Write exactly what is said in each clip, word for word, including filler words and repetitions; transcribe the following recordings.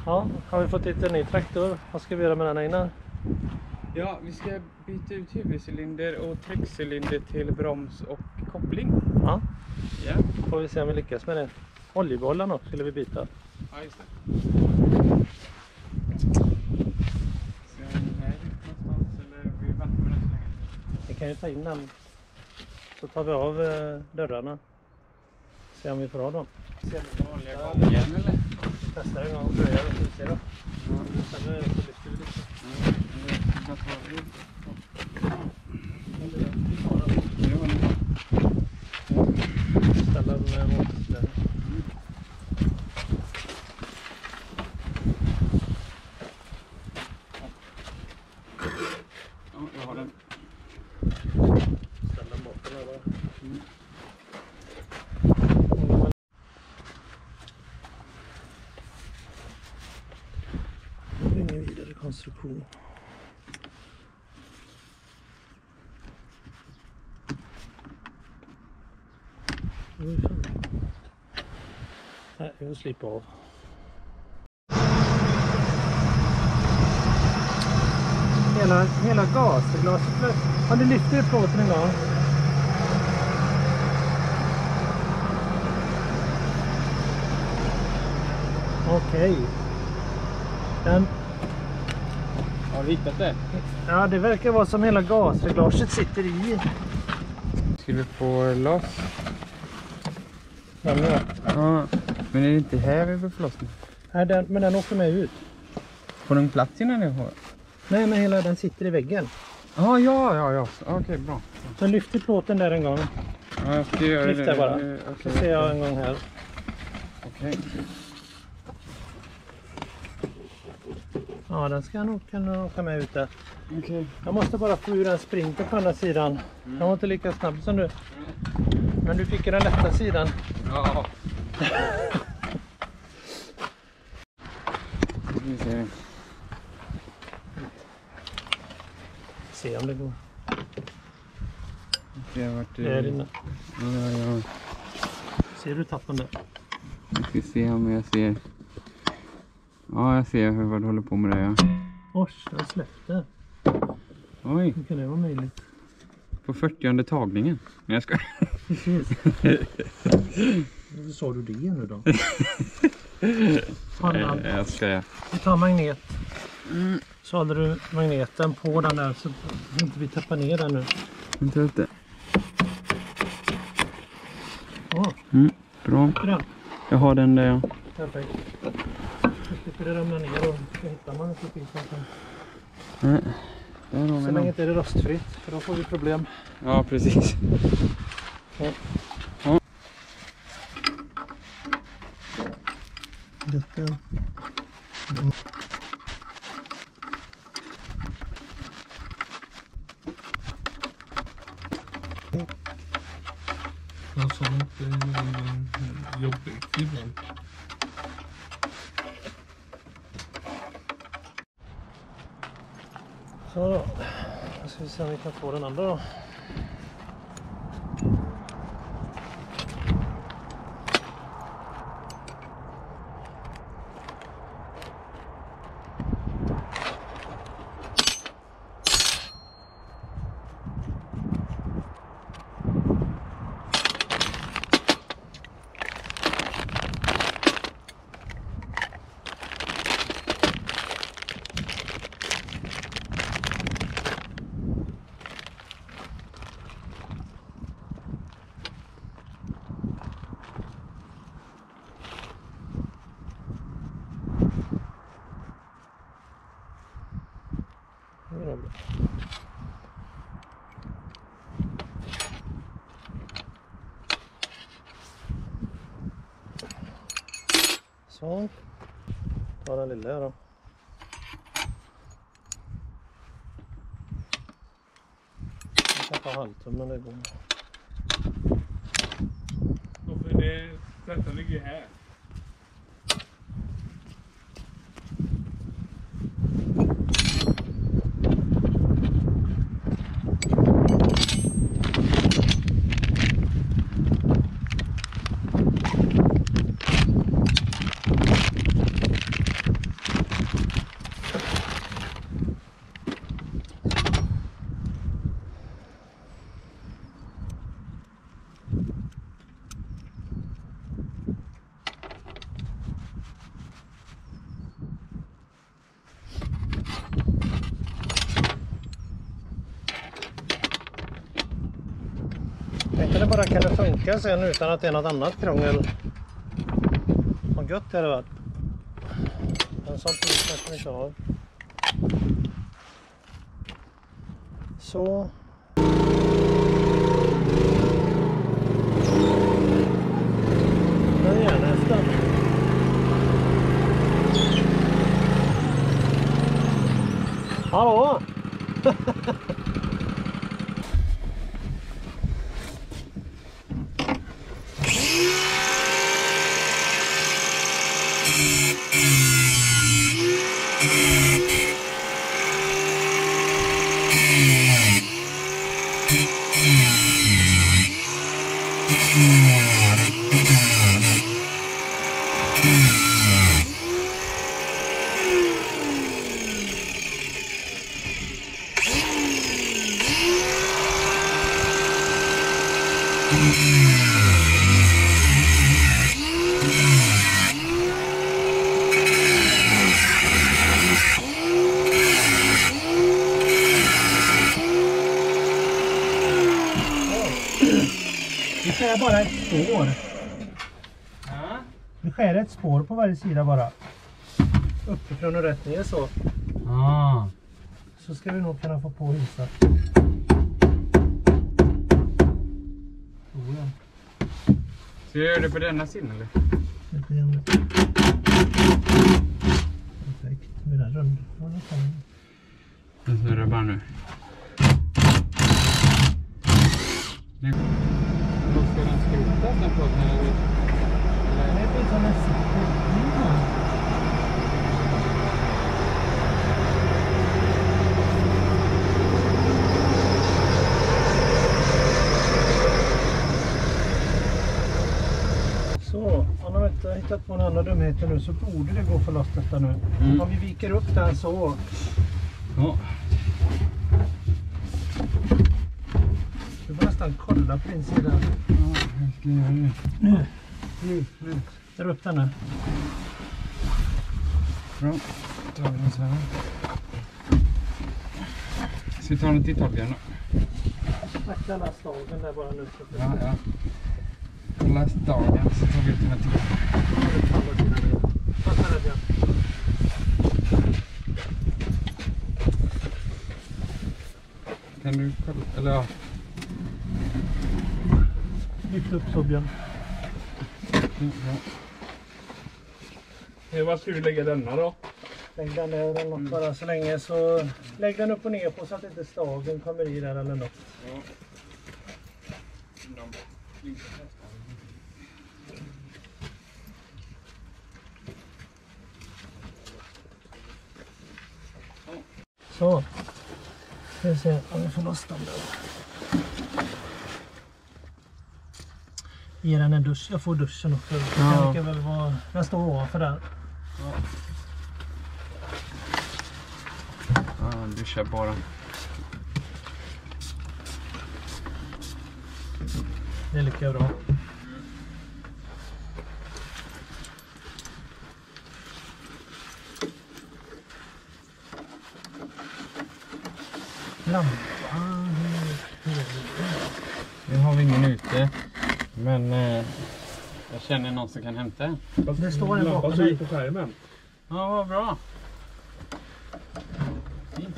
Ja, har vi fått hit en ny traktor? Vad ska vi göra med den innan? Ja, vi ska byta ut huvudcylinder och tryckcylinder till broms och koppling. Ja. Ja. Får vi se om vi lyckas med det. Oljebollen också skulle vi byta. Ja, just det. Sen här någonstans, eller vi väntar med den så länge. Vi kan ju ta in den. Så tar vi av eh, dörrarna. Se om vi får av dem. Ser du vanliga gången eller? Testa en gång och börja och se då. Ja. Sen lyfter vi lite. Ställa den mot där. Ja, jag har den. Ställa den bort den här. Mm. Ingen vidare konstruktion. Nej, vi får slipa av. Hela, hela gasglaset. Har du lyft i plåten en gång? Okej. Okay. Den... Har du hittat det? Ja, det verkar vara som hela gasreglaget sitter i. Ska vi få loss? Den ja. Ja, men är det inte här vi får få loss nu? Nej, den, men den åker med ut. Får den plats innan ni har? Nej, men hela den sitter i väggen. Ah, ja, ja, ja. Okej, okay, bra. Så lyfter plåten där en gång. Ja, jag ska göra Lyft det. bara. Okay, så ser jag en gång här. Okej. Okay. Ja, den ska nog kunna åka med ut där. Okej. Okay. Jag måste bara få ur en sprinter på andra sidan. Mm. Jag var inte lika snabb som du. Mm. Men du fick den lätta sidan. Ja. Vi ser. Se om det går. Det har varit... Det är inne. Ja, ja, ja. Ser du tappen där? Jag ska se om jag ser... Ja, jag ser hur vad du håller på med det, ja. Oj, den släppte. Oj. Hur kan det vara möjligt? På fyrtionde tagningen. Men jag ska... Precis. Hur sa du det nu då? Fan, jag ska... Ja. Vi tar magnet. Mm. Så håller du magneten på den där så inte vi tappar ner den nu. Inte ut det. Åh. Mm, bra. Den. Jag har den där, ja. Perfekt. Så slipper det ramla ner och så hittar man inte precis någonting. Nej. Där har vi Så någon. länge inte är det rostfritt, för då får vi problem. Ja, precis. Ja. Ja. Detta. Mm. Något sånt är jobbigt ibland. Så då. Då ska vi se om vi kan få den andra då. Så. Ta den lilla då. Jag kan ta halvtummen, det går. Och för det, detta ligger här. Tänkte det bara kan funka sen utan att det är något annat krångel. Vad gött det hade varit. En sån pris kanske vi inte har. Så. Nu är nästan. Hallå! Vi skär bara ett spår. Ja. Vi skär ett spår på varje sida bara. Uppifrån och rätt ner så. Ah. Så ska vi nog kunna få på huset. Oh, ja. Så jag gör det på denna sidan eller? Lite grann. Perfekt. Med den rund. Den snurrar bara nu. Nu. Då ska den skrotas den på den eller? Det blir som en sittning. Så, om de inte har hittat på några andra dumheter nu så borde det gå för loss detta nu. Mm. Om vi viker upp den så. Ja. Du får nästan kolla på din sida. Ja, jag ska göra det. Nu, Nu, nu. dra upp den nu. Bra. Då tar vi den så här. Ska vi ta den till tolkan då? Akta den här stagen där bara nu. Ja, ja. Kolla stagen så tar vi ut den här till. Passa den igen. Kan du kolla? Eller ja. Lyft upp så Björn. Ja. Var ska vi lägga denna då? Lägg den där eller något bara så länge så lägg den upp och ner på så att inte stagen kommer i där eller något. Ja. Så. Ska vi se om vi får loss den där. Ge den en dusch. Jag får duschen också. Ja. Den kan väl vara... Den står ovanför där. Ja. Ja, du kör bara. Det är lika bra. Lampan. Nu har vi ingen ute. Men eh, jag känner någon som kan hämta en. Det står en bakom dig. på skärmen. Ja, vad bra. Fint.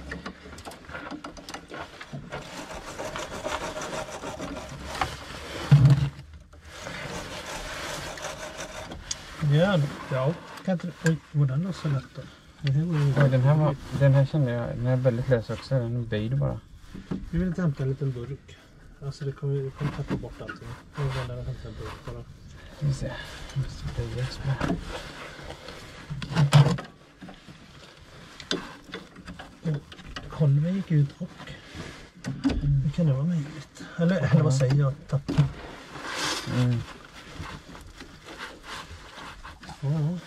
Björn. Ja. Kan inte... Oj, var den så lätt då? Det här var ju... Ja, den, här var, den här kände jag, den är väldigt lös också. Den är böjd bara. Vi vill inte hämta en liten burk. Alltså det kommer, vi kommer tappa bort allting. Vi vill bara hämta en burk bara. Ska vi se. Jag måste böjas med. Kolven gick ut och... Hur kan det vara möjligt? Eller, eller vad säger jag? Tappar. Mm. Ja.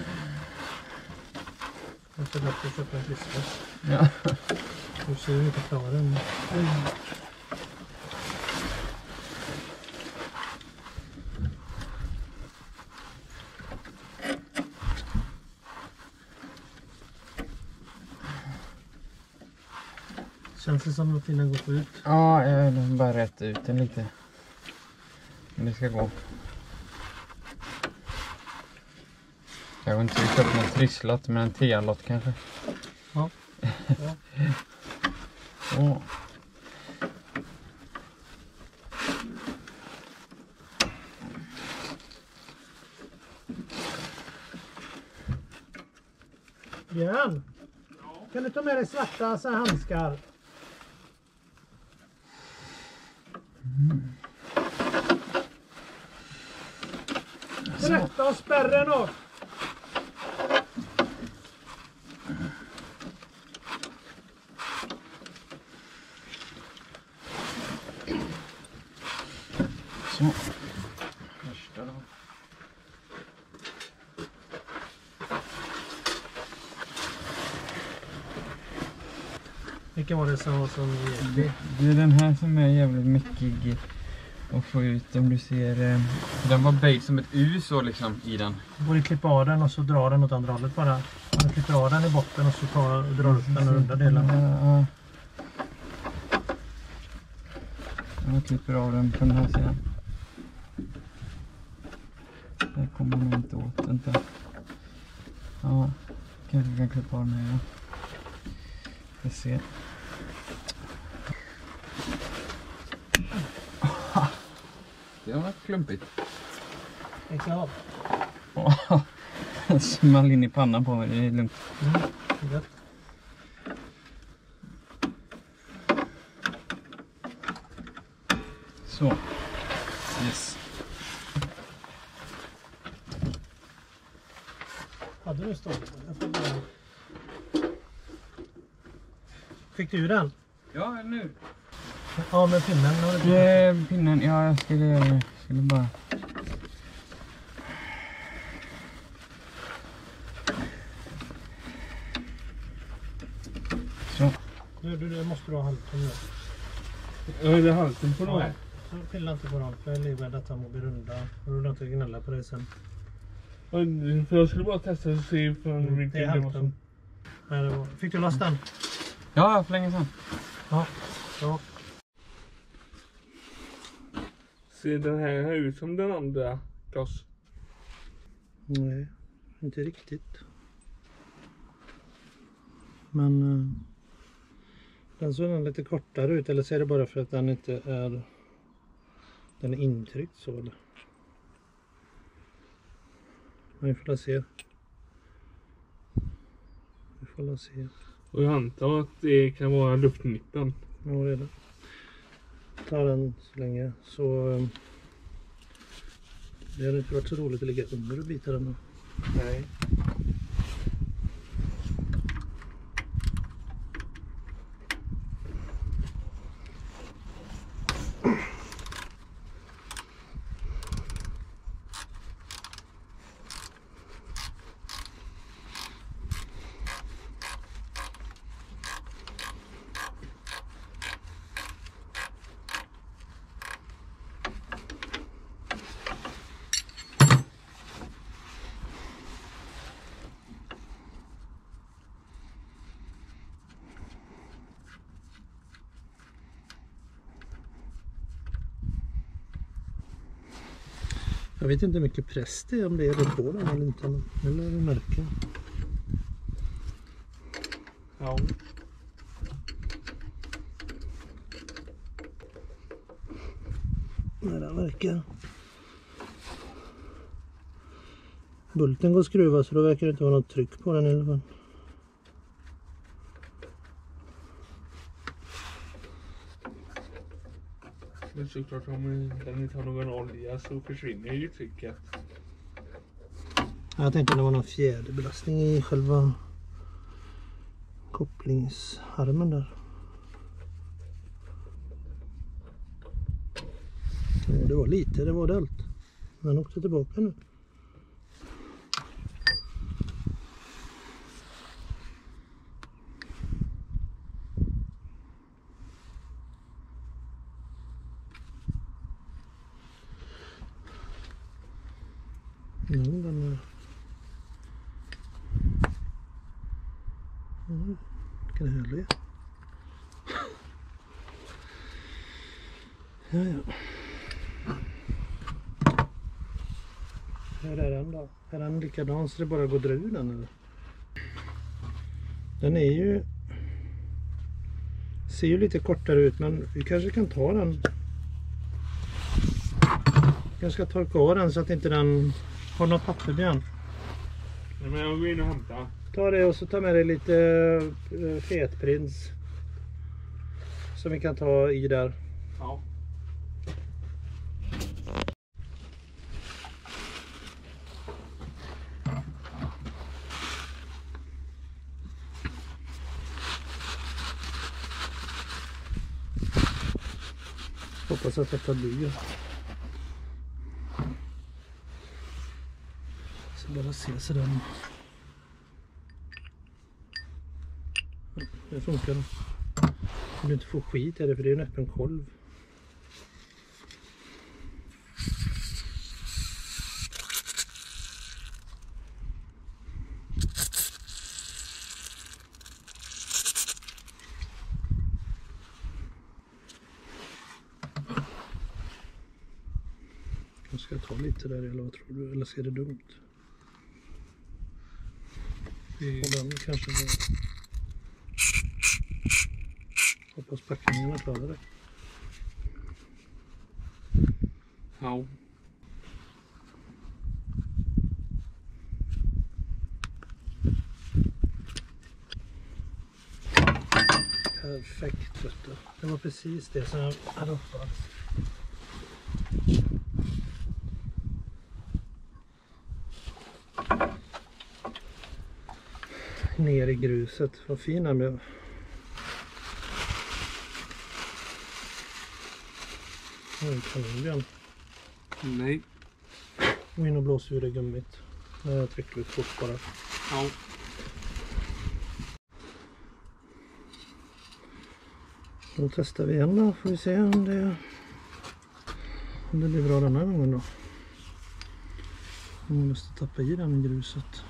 Jag ska därför köpa en krispas. Ja. Du ser hur inte klara den. Mm. Känns det som att den går ut? Ja, jag vill bara rätta ut den lite. Men det ska gå. Jag har inte köpt någon trisslott, men en T-lott kanske. Ja. Ja. Åh. Björn, kan du ta med dig svarta så här handskar? Rätta spärren upp! Så. Första då. Vilken var det som var som Det, det är den här som är jävligt mäckig att få ut. Om du ser, eh, den var böjd som ett U så liksom i den. Du borde klippa av den och så dra den åt andra hållet bara. Du klipper av den i botten och så tar, och drar upp den runda delen. Ja, ja. Jag klipper av den på den här sidan. Där kommer man inte åt, inte. Ja, kanske kan klippa av den här. Vi ser. Det var klumpigt. Exakt. Den small in i pannan på mig, det är lugnt. Mm, gött. Så. Yes. Hade du stått? Jag får bara... Fick du den? Ja, nu. Ja, med pinnen. Har du... Eh, pinnen, ja jag skulle, jag skulle bara... Så. Du, du, du måste du ha halten nu. Ja, är det halten på dem? Ja, så pilla inte på dem för jag är livrädd att de må bli runda. Och du vill inte gnälla på det sen. Ja, för jag skulle bara testa och se från Mm, vilken det är det var halten. som... Nej, det var... Fick du loss den? Ja, för länge sedan. Ja. Ja. Ser den här ut som den andra Klas? Nej, inte riktigt. Men uh, den såg den lite kortare ut, eller ser det bara för att den inte är den är intryckt så eller? Men vi får se. Vi får se. Och jag antar att det kan vara luftnippen. Ja, det är det. Ta den så länge så um, det hade inte varit så roligt att ligga under och bita den. Nej. Jag vet inte hur mycket press det är, om det är det på den eller inte. Eller det märker. Ja. Nej, den verkar. Bulten går att skruva så då verkar det inte vara något tryck på den i alla fall. Men såklart om den inte har någon olja så försvinner ju trycket. Jag tänkte det var någon fjäderbelastning i själva kopplingsarmen där. Ja, det var lite, det var det allt. Den åkte tillbaka nu. Ja, den är... Ja, vilken härlig. Ja, ja. Hur är den då? Är den likadan så det bara går att dra ur den eller? Den är ju... Ser ju lite kortare ut men vi kanske kan ta den. Jag ska torka av den så att inte den har något papper igen. Nej, men jag går in och hämtar. Ta det och så ta med dig lite uh, fetprins. Som vi kan ta i där. Ja. Hoppas att detta blir. Så bara se så den. Ja, det funkar. Du vill inte få skit i det för det är en öppen kolv. Jag ska ta lite där eller vad tror du? Eller ser det dumt? Och den kanske var... Hoppas packningarna klarar det. Ja. Perfekt vet du. Det var precis det som jag hade hoppats. Ner i gruset. Vad fin den blev. Oj, kanon. Nej. Gå in och blås ur det gummit. Jag trycker ut fort bara. Ja. Då testar vi igen då. Får vi se om det, om det blir bra den här gången då. Jag måste tappa i den i gruset.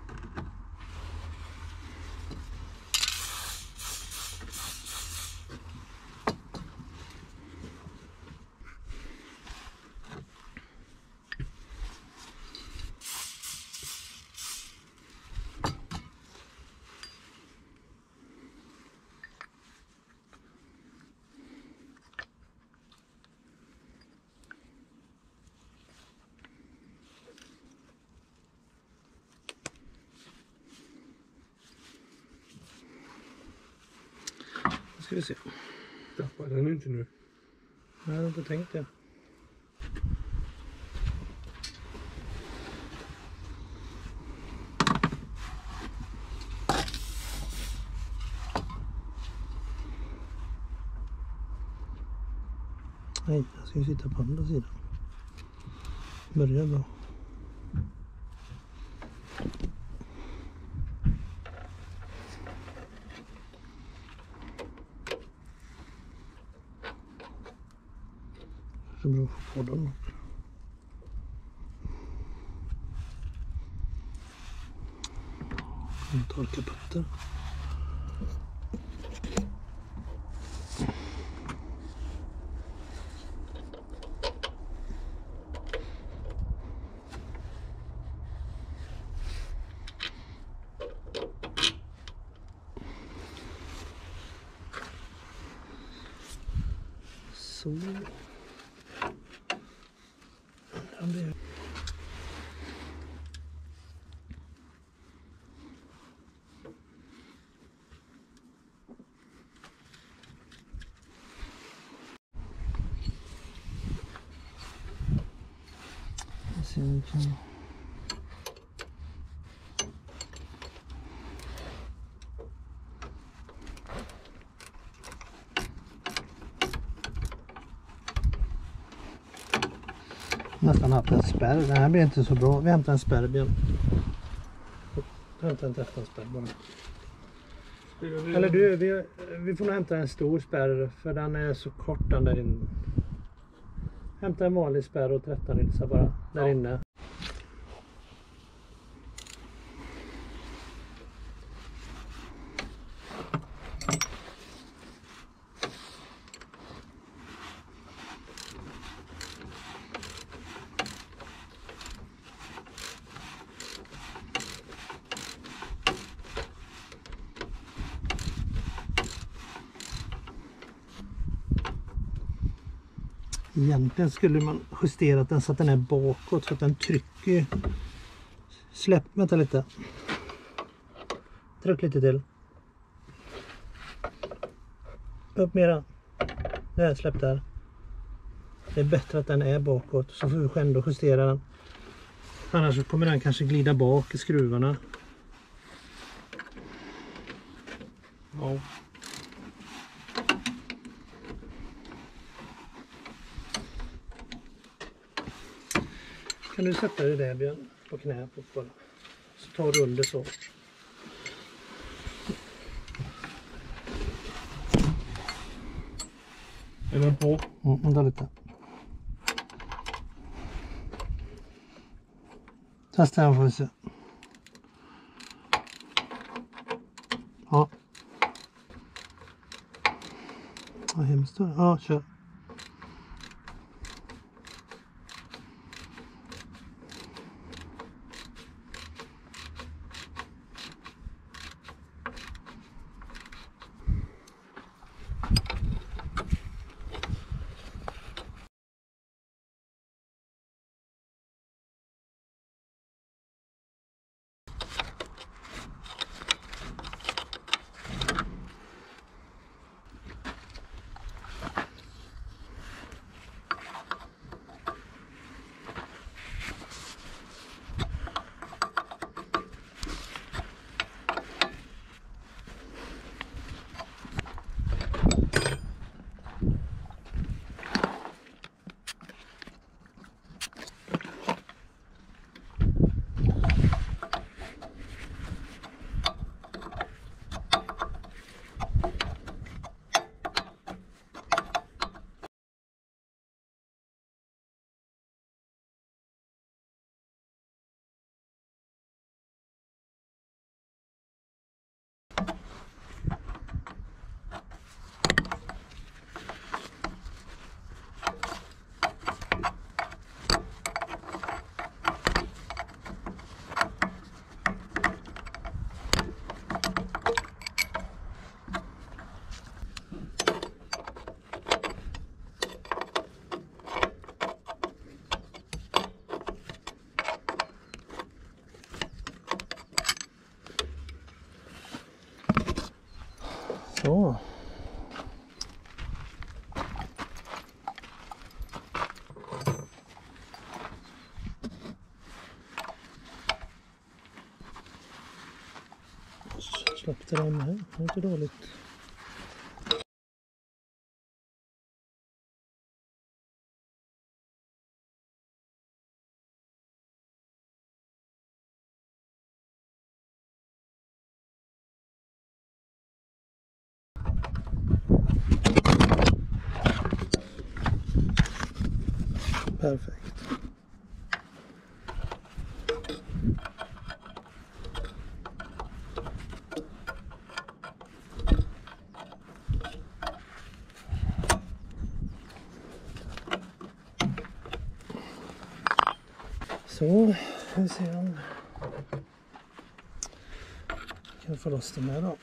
Ska vi se. Tappar den inte nu. Jag hade inte tänkt det. Nej, jag ska ju sitta på andra sidan. Börjar bra. Så bra att få på den. Torka papper. Så. Ja, det. Jag ser om vi kan. Nästan haft en spärr. Den här blir inte så bra. Vi hämtar en spärrbjörn. Hämta en teftonspärr bara. Eller du, vi, vi får nog hämta en stor spärr för den är så kort den där inne. Hämta en vanlig spärr och tretton ilsa bara där ja. Inne. Egentligen skulle man justera den så att den är bakåt så att den trycker. Släpp, vänta lite. Tryck lite till. Upp mera. Där, släpp där. Det är bättre att den är bakåt så får vi ändå justera den. Annars kommer den kanske glida bak i skruvarna. Ja. Kan du sätta dig där, Björn, på knä på bara. Så tar du under så. Är den på? Mm, vänta lite. Testa den får vi se. Ja. Vad hemskt. Ja, kör. Så. Släppte den här. Det är inte dåligt. Perfekt. Så, ska vi se om jag kan få loss den här då.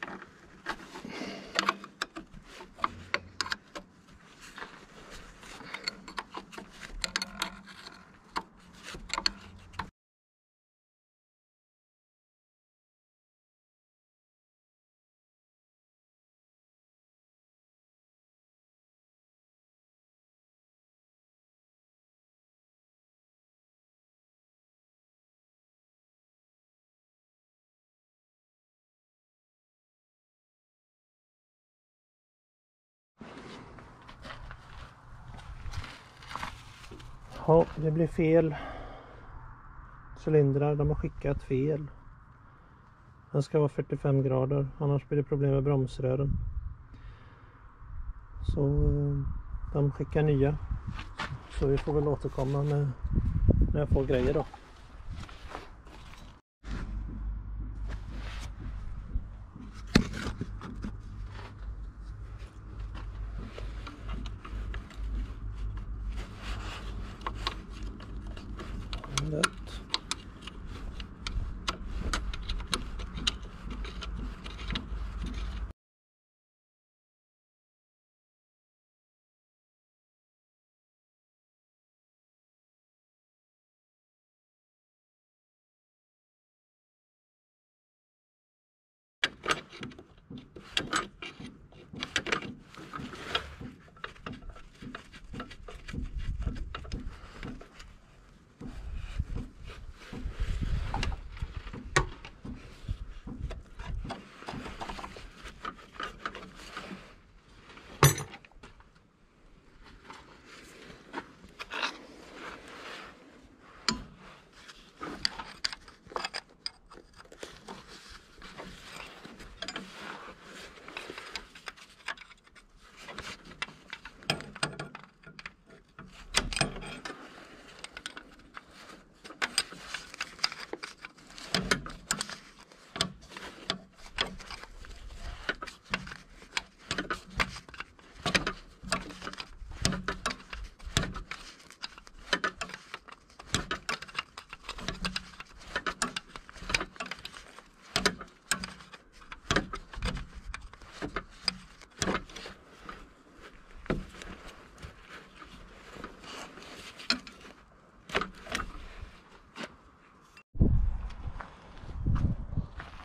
Ja, det blir fel cylindrar. De har skickat fel. Den ska vara fyrtiofem grader. Annars blir det problem med bromsrören. Så de skickar nya. Så vi får väl återkomma med när jag får grejer då. Lätt.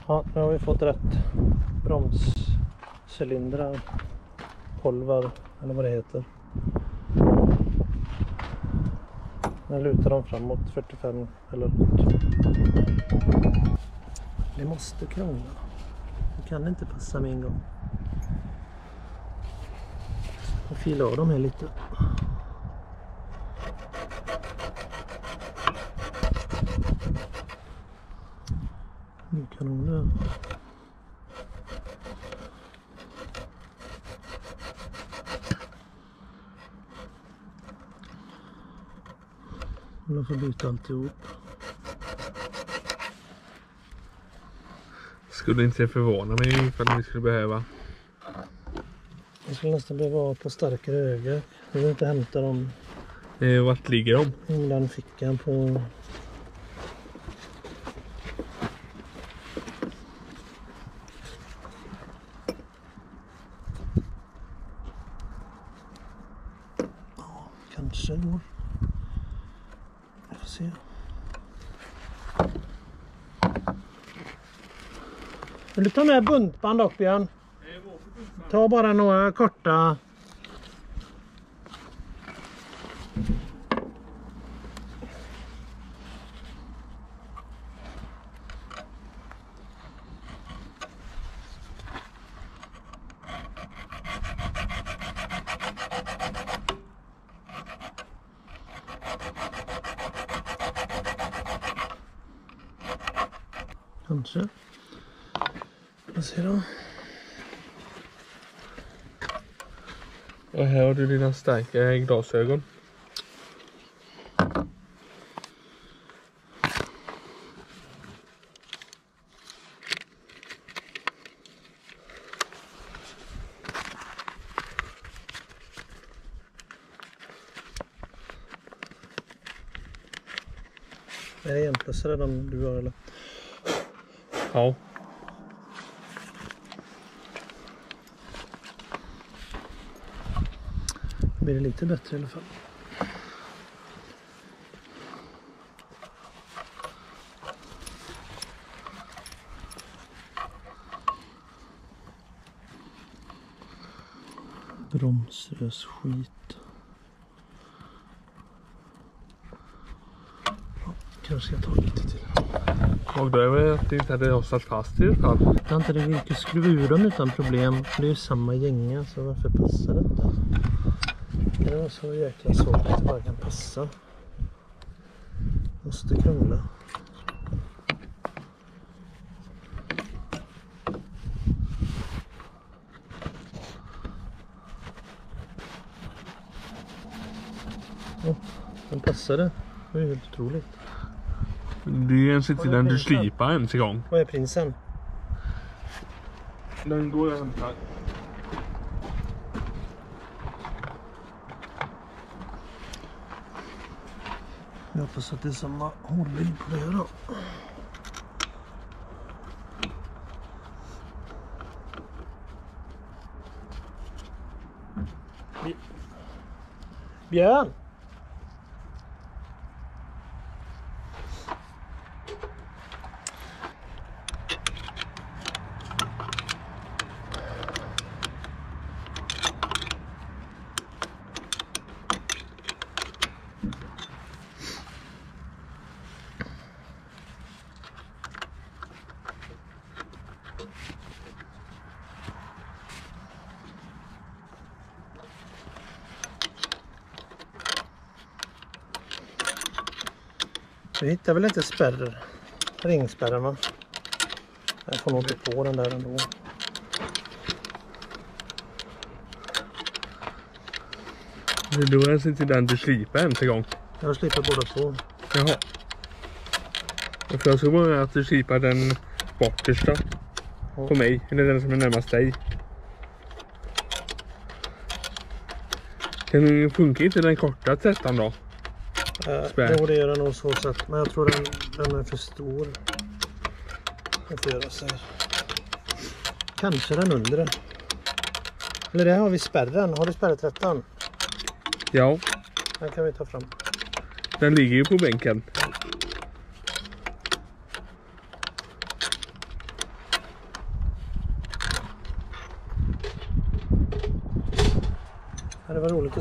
Ja, nu har vi fått rätt bromscylindrar, polvar eller vad det heter. Nu lutar de framåt fyrtiofem eller något. Det måste krångla. Det kan inte passa med en gång. Jag filar av dem här lite. Nu kan hon det. Jag får byta alltihop. Skulle inte förvåna mig ifall vi skulle behöva. Jag skulle nästan behöva ha på starkare öga. Jag vill inte hämta dem. Eh, vart ligger de? I den fickan på... Ja, kanske går. Vi får se. Vill du ta med buntband dock, Björn? Ta bara några korta. Kanske. Vad ser du? Och här har du dina starka glasögon. Är det enplussare de du har eller? Ja. Blir det lite bättre i alla fall. Bromslös skit. Ja, kanske jag tar lite till. Och då är det att det inte hade rostat fast i det fall. Jag inte det gick att skruva ur dem utan problem. Det är ju samma gänga, så varför passar det inte? Det var så jäkla svårt att det bara kan passa. Måste krångla. Åh, den passade. Det var ju helt otroligt. Det är ens inte den du slipar ens igång. Vad är prinsen? Den går jag hämtar. Jag hoppas att det är samma hållning på det då. Björn! Vi hittar väl inte spärr, ringspärren va? Jag får nog inte på den där ändå. Det är ens inte den du slipar ens igång. Jag slipar båda två. Jaha. Och för jag tror bara att du slipar den bortersta. Ja. På mig, eller den som är närmast dig. Den funkar inte den korta tretton då? Äh, Spärr. jo, det gör den nog så sätt. Men jag tror den, den är för stor. Jag får göra så här. Kanske den undre. Eller där har vi spärren. Har du spärret tretton? Ja, Den kan vi ta fram. den ligger ju på bänken.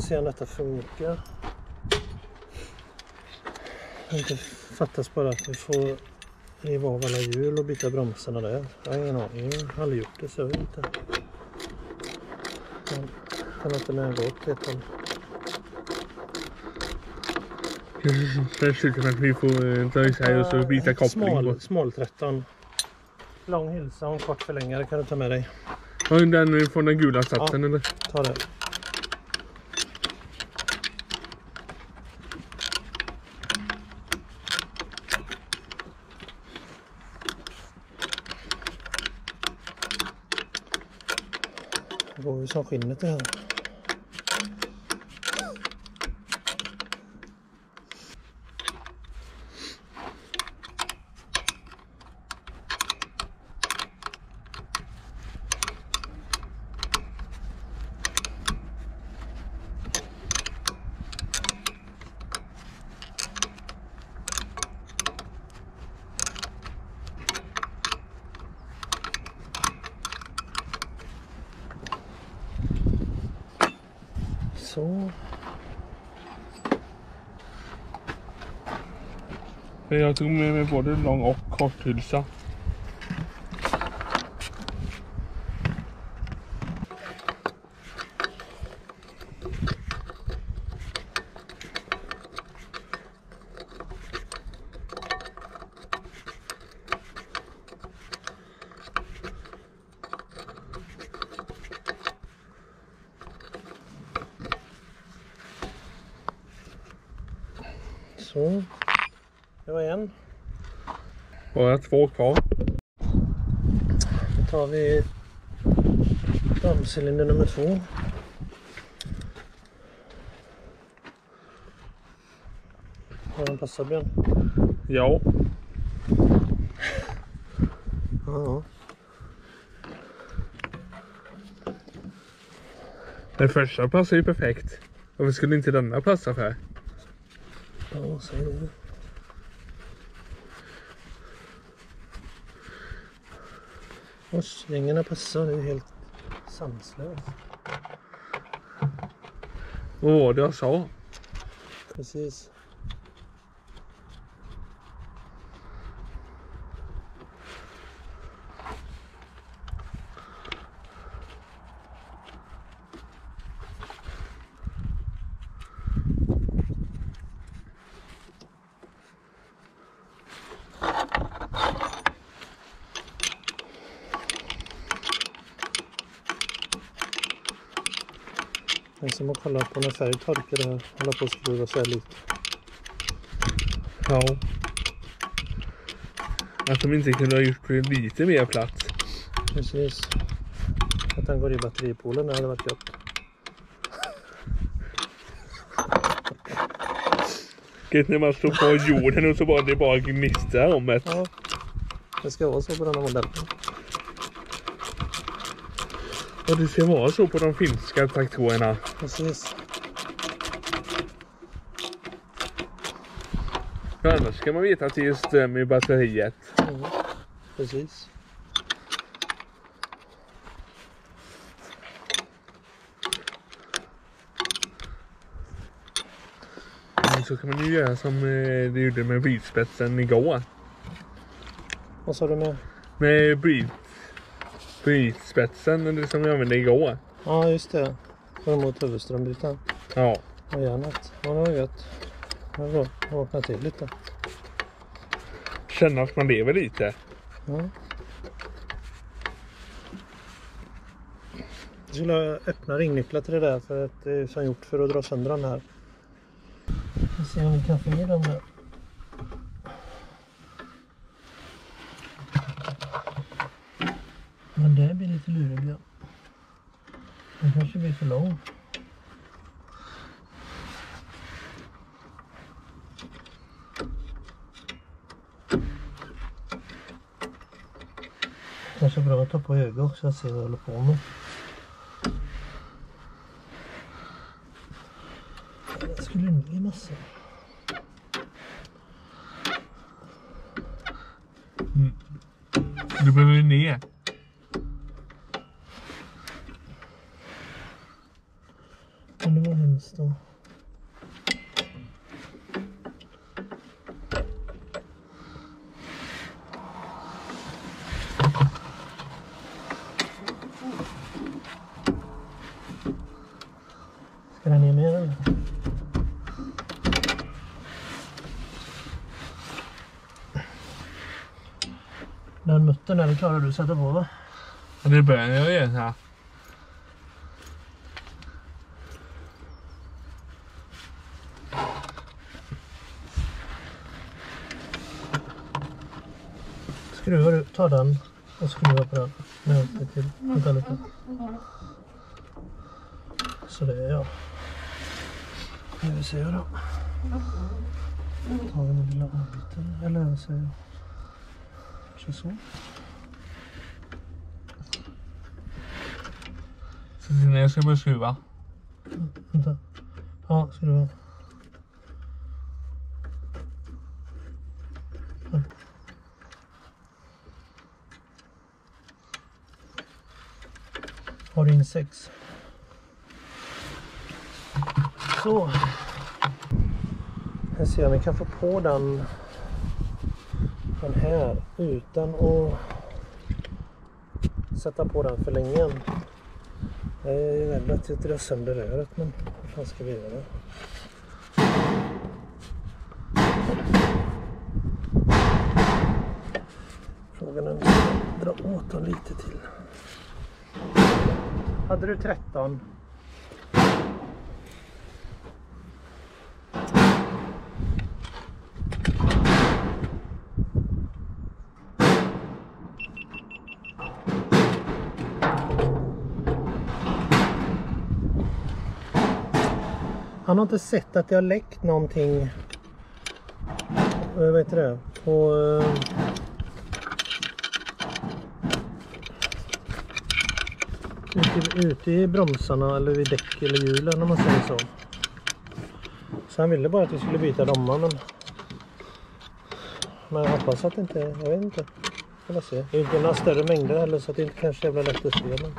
se om detta funkar. Det inte fattas bara att vi får riva av alla hjul och byta bromsarna där. Jag har ingen aning. Jag har aldrig gjort det så jag vet inte. Men kan inte mer gå åt ett håll. Det ser ut som att vi får ta isär och så byta koppling. Smal, smal tretton. Lång hylsa och en kort förlängare kan du ta med dig. Ja, den från den gula satsen, Ja. eller? Ta det. Det går ju som skinnet det här. Så. Jag tog med mig både lång och kort hylsa. Så. Det var en. Bara två kvar. Då tar vi bromscylinder nummer två. Har den passat, Björn? Ja. Ja. Den första passar ju perfekt. Varför skulle inte denna passa för? Ja, säg det. Årsgängarna passar, det är helt sanslöst. Vad var det jag sa? Precis. Det är som att kolla på när färg torkar här. Hålla på att skruva så här lite. Ja. Att de inte kunde ha gjort lite mer plats. Precis. Att den går i batteripoolen, det hade varit gott. Gött när man står på jorden och så bara det bara gnistrar om det. Ja, det ska vara så på den här modellen. Och det ska vara så på de finska traktorerna. Precis. Ja, annars ska man veta att det är ström i batteriet. Mm. Precis. Men så kan man ju göra som eh, det gjorde med brytspetsen igår. Vad sa du med? Med bryt, brytspetsen det som vi använde igår. Ja, just det. För emot huvudströmbyten. Ja. Och järnet. Ja, det var gött. Det var bra. Jag vaknade till lite. Känna att man lever lite. Ja. Jag skulle öppna ringnycklar till det där för att det är som gjort för att dra sönder den här. Vi ser om vi kan få i den där. Men det blir lite lurig. Den kanske blir för lång. Kanske bra att ta på öga också och se vad jag håller på med. Det skulle inte bli massa. Mm. Du behöver ner. Men det var hemskt då. Den muttern den klarar du sätta på, va? Ja, det börjar jag igen här. Skruvar du, ta den och skruva på den. Nej, till. Vänta lite. Så det är jag. Nu vill se då. Ta den lilla avbiten. Eller jag säger. Så så. Så när jag ska börja skruva. Vänta. Ja, skruva. Ja. Har in sex. Så. Jag ser om vi kan få på den, den här utan att sätta på den för länge. Jag är rädd att jag drar sönder röret, men vad fan ska vi göra? Frågan är om vi ska dra åt den lite till. Hade du tretton? Han har inte sett att det har läckt någonting. Vad heter det? På uh, ute, ute i bromsarna eller vid däck eller hjulen, om man säger så. Så han ville bara att vi skulle byta domar, men men jag hoppas att det inte, jag vet inte. Jag se. Det är inte några större mängder heller, så att det inte kanske är jävla lätt att se. Men...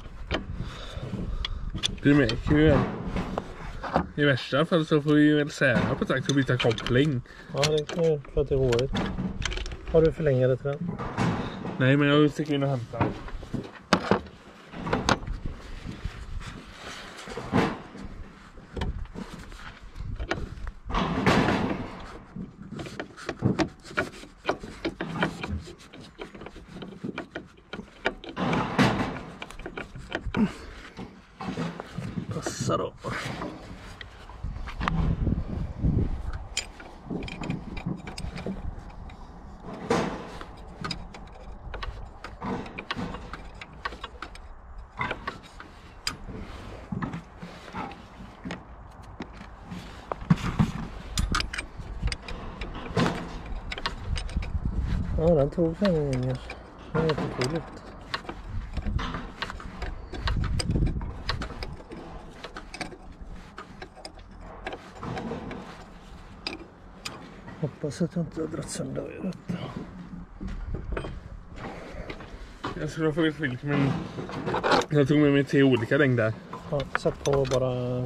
Du märker ju. I värsta fall så får vi väl säga på takt och byta koppling. Ja, det kan ju för att det är roligt. Har du förlängare till den? Nej, men jag sticker in och hämtar. Passa då. Ja, den tog fem gånger. Det är jätteroligt. Hoppas att jag inte har dragit sönder örat. Jag skulle ha fått film, men jag tog med mig tre olika längder. Ja, sätt på bara...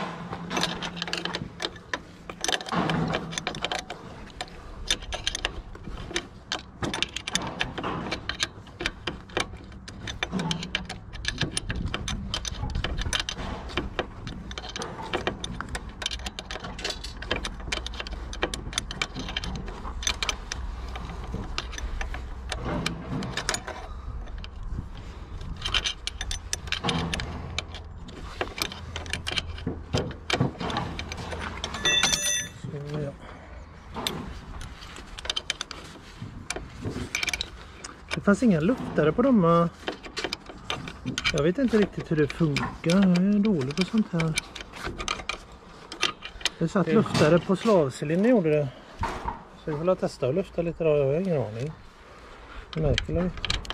Det fanns inga luftare på dem. Jag vet inte riktigt hur det funkar. Jag är dålig på sånt här. Det satt luftare på slavcylindern, gjorde det. Så vi får testa att lufta lite då. Jag har ingen aning. Det märker jag.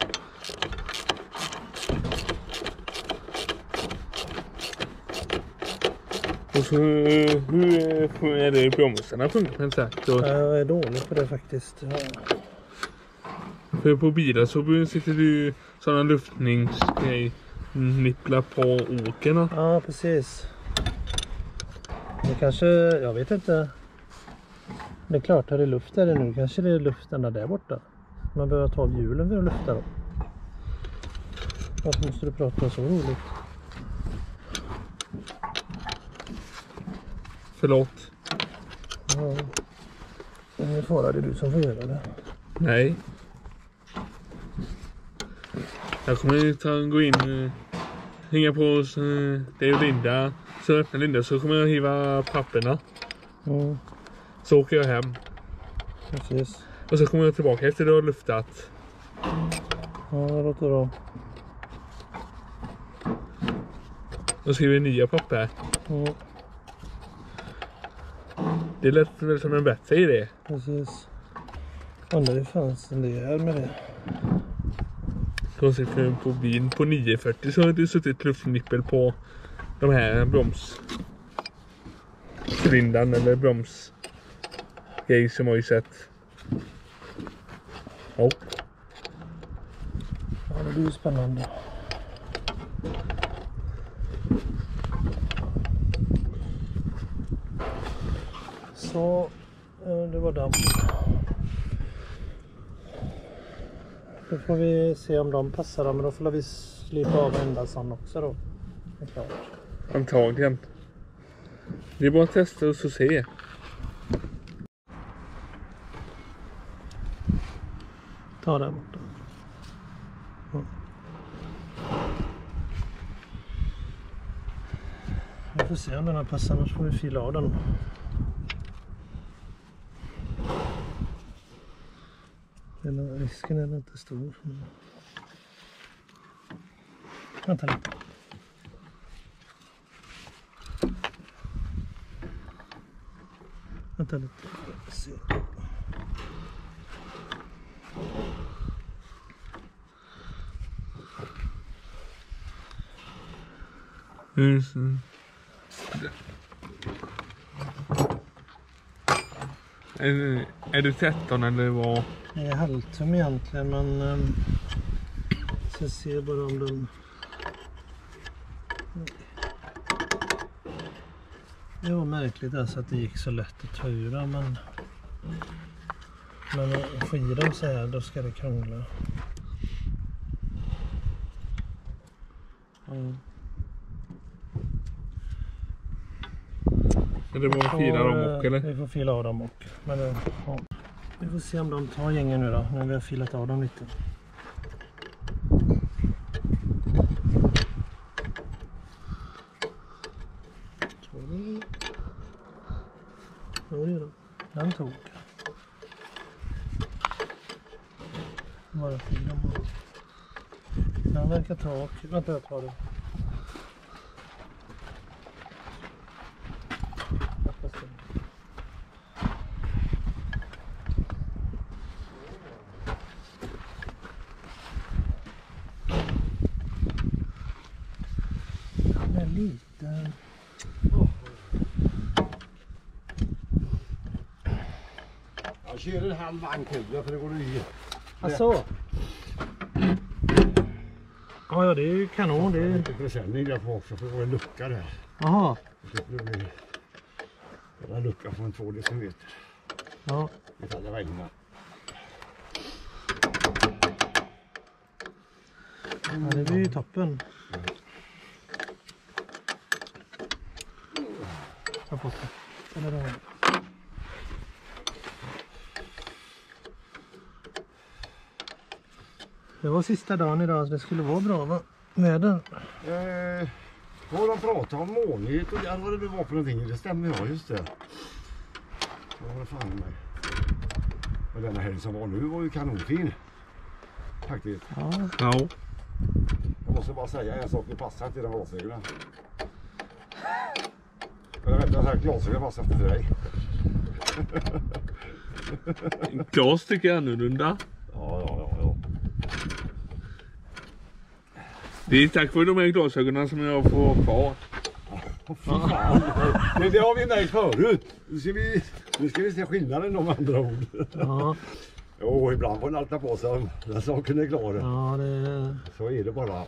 Och så hur är det bromsarna punkten sagt? Och... Jag är dålig på det faktiskt. Ja. För på bilar så sitter du sådana luftningsgrej nipplar på åkerna. Ja, precis. Det kanske, jag vet inte. Det är klart, är det luft där nu? Kanske det är luften där borta. Man behöver ta av hjulen för att lufta då. Varför måste du prata så roligt? Förlåt. Ja. Det är fara, det är du som får göra det. Nej. Jag kommer ta, gå in, eh, hänga på hos eh, dig och Linda. Så öppnar Linda så kommer jag hiva papperna. Mm, Så åker jag hem. precis. Och så kommer jag tillbaka efter att du har luftat. Ja, det låter bra. Och skriver nya papper. Mm, Det lät väl som en bättre idé. precis. Undrar hur fanns det är med det. Konstigt för på bin på nio fyrtio så har det suttit luftnippel på de här bromscylindern eller bromsgrej som har ju sett. Ja. Ja, det blir ju spännande. Så, eh, det var damm. Då får vi se om de passar då, men då får vi slipa av ända sån också då. Det är klart. Antagligen. Det är bara att testa och så se. Ta där borta. Ja. Vi får se om den här passar, annars får vi fila av den. Eller risken är inte stor. Vänta lite. Vänta lite. Se. Yes. Är, är du tretton eller vad? Det är halvtum egentligen, men um, så jag ser bara om den... Det var märkligt alltså att det gick så lätt att ta ur den, men men att få i dem så här, då ska det krångla. Mm. Är det bara att fila dem och eller? Vi får fila av dem och. Men, ja. Vi får se om de tar gängen nu då, när vi har filat av dem lite. Ja, det är det. Den tog. Bara fila dem. Den verkar ta och... Vänta, jag tar det. Lite. Jag kör en halv vagn till för det går i. Alltså. Ja, ja, det är ju kanon. Det är... lite försäljning där på också för det var en lucka där. Jaha. Det blir en lucka från två decimeter. Ja. Det faller väggarna. Ja, det blir ju toppen. Jag får det. Eller det. Det var sista dagen idag så det skulle vara bra, va? Väder. Eh, vad de pratar om molnighet och vad det nu var för någonting. Det stämmer ja, just det. Vad var det fan med mig? Och denna helg som var nu var ju kanonfin. Faktiskt. Ja. Ja. Jag måste bara säga en sak, det passar inte i de glasögonen. Eller rättare sagt, glasögonen passar inte för dig. Glas tycker jag annorlunda. Ja, ja, ja, ja. Det är tack vare de här glasögonen som jag får ha kvar. Ja. Men det har vi märkt förut. Nu ska vi, nu ska vi se skillnaden om andra ord. Ja. Jo, ibland får den alta på sig om den saken är klar. Ja, det Så är det bara.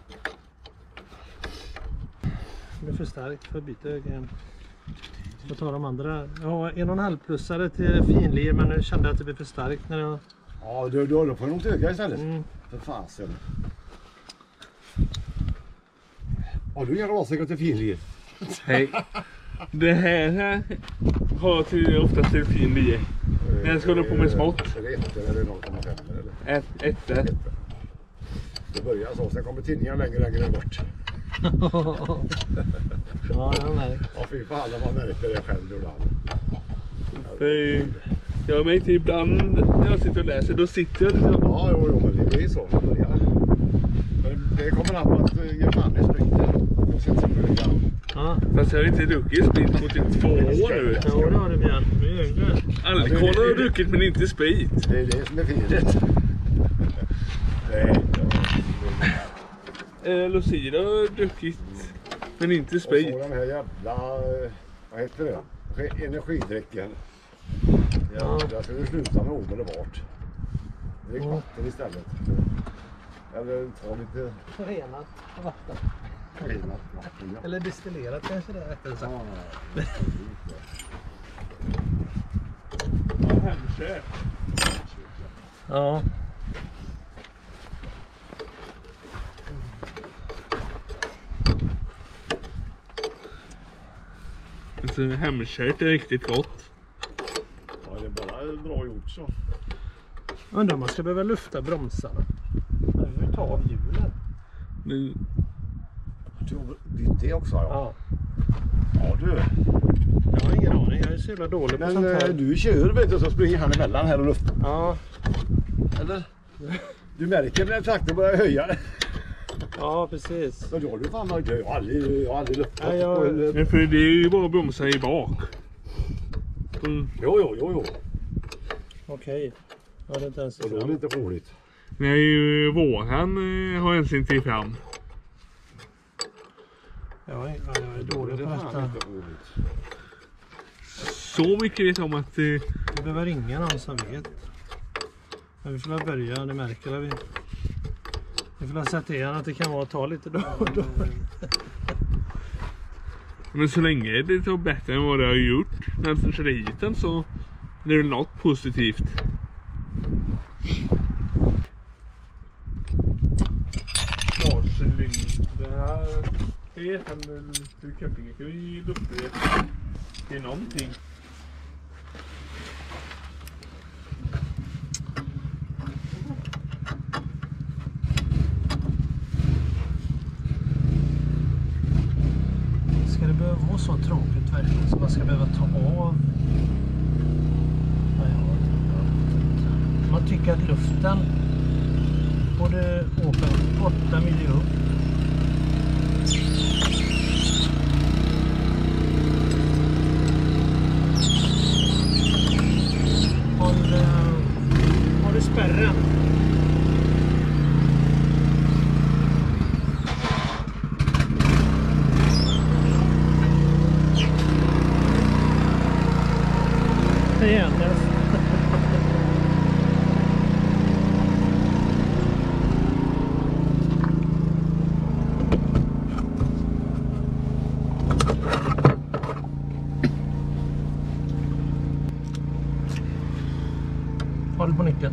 är för starkt för att byta öga igen. Jag tar de andra. Jag har en och en halv plussare till finlir, men nu kände jag att det blev för starkt när jag... Ja, du, du, då får nog öga istället. Mm. För fasen. Har du inga glasögon till finlir? Hej. Det här, här har jag till, oftast till fin lie. När jag ska hålla på med smått. Är det ett eller noll komma fem eller? Ett, ett, ett. Det börjar så, sen kommer tidningen längre längre bort. Ja, jag märker. Ja, fy fan, man märker det själv ibland. För jag märker ibland när jag sitter och läser, då sitter jag liksom. Ja, jo, jo, men det blir så. Det börjar. Men det kommer an på att ge fan i spriten. Och sen sitter det grann. Ja, Fast jag har inte druckit sprit på typ två år nu. jo, det har du Björn. Du är yngre. Alkohol har jag druckit men inte sprit. Det är det som är felet. Nej. Eh, Lucida har jag druckit men inte Och sprit. så den här jävla, eh, vad heter det? Re- Energidrycken. Ja, jag skulle sluta med omedelbart. Drick Ja. vatten istället. Eller ta lite Renat vatten. renat vatten. Ja. Eller distillerat kanske det är rättare sagt. Ja, Ja, hemkär. Ja. Alltså, hemkärt är riktigt gott. ja, det är bara bra gjort så. Undrar om man ska behöva lufta bromsarna. Nu får vi ta av hjulen. Nu, Det också, ja. Ja. Ja, du. Jag har ingen aning. Jag är så jävla dålig på Men sånt eh, här. du kör, vet du, så springer han emellan här och luftar. Ja. Eller? Du märker när traktorn börjar höja. Ja, precis. Men då har du fan märkt det. Jag har aldrig, jag har aldrig luftat. Nej, jag- på en- men för det är ju bara bromsar i bak. Mm. Jo, jo, jo, jo. Okej. Ja, det är inte ens Och då är det inte roligt. När ju våran eh, har ens inte fram. Ja, jag är dålig Det på är fan detta. inte roligt. Så mycket vet jag om att eh, Vi behöver ringa någon som vet. Men vi får väl börja, det märker vi. Vi får väl säga till han att det kan vara att ta lite då och då. men så länge det är bättre än vad det har gjort när jag körde hit den, så det är det något positivt. Det här är en camping i luften. Det är någonting. Ska det behöva vara så tråkigt verkligen så man ska behöva ta av? Nej, jag vet inte. Man tycker att luften borde åka åtta miljoner upp. Håll, eh, har du spärren? Igen, yes. Håll på nyckeln.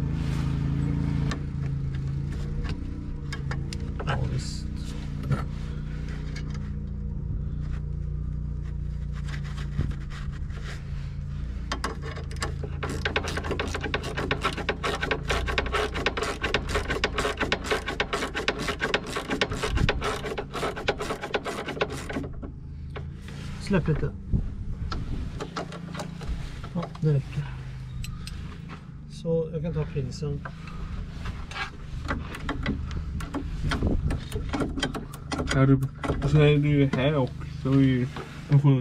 Ja, visst. Släpp lite. Ja, det räcker. Så jag kan ta prinsen. Ja, du, och så är det ju här också. I, man får,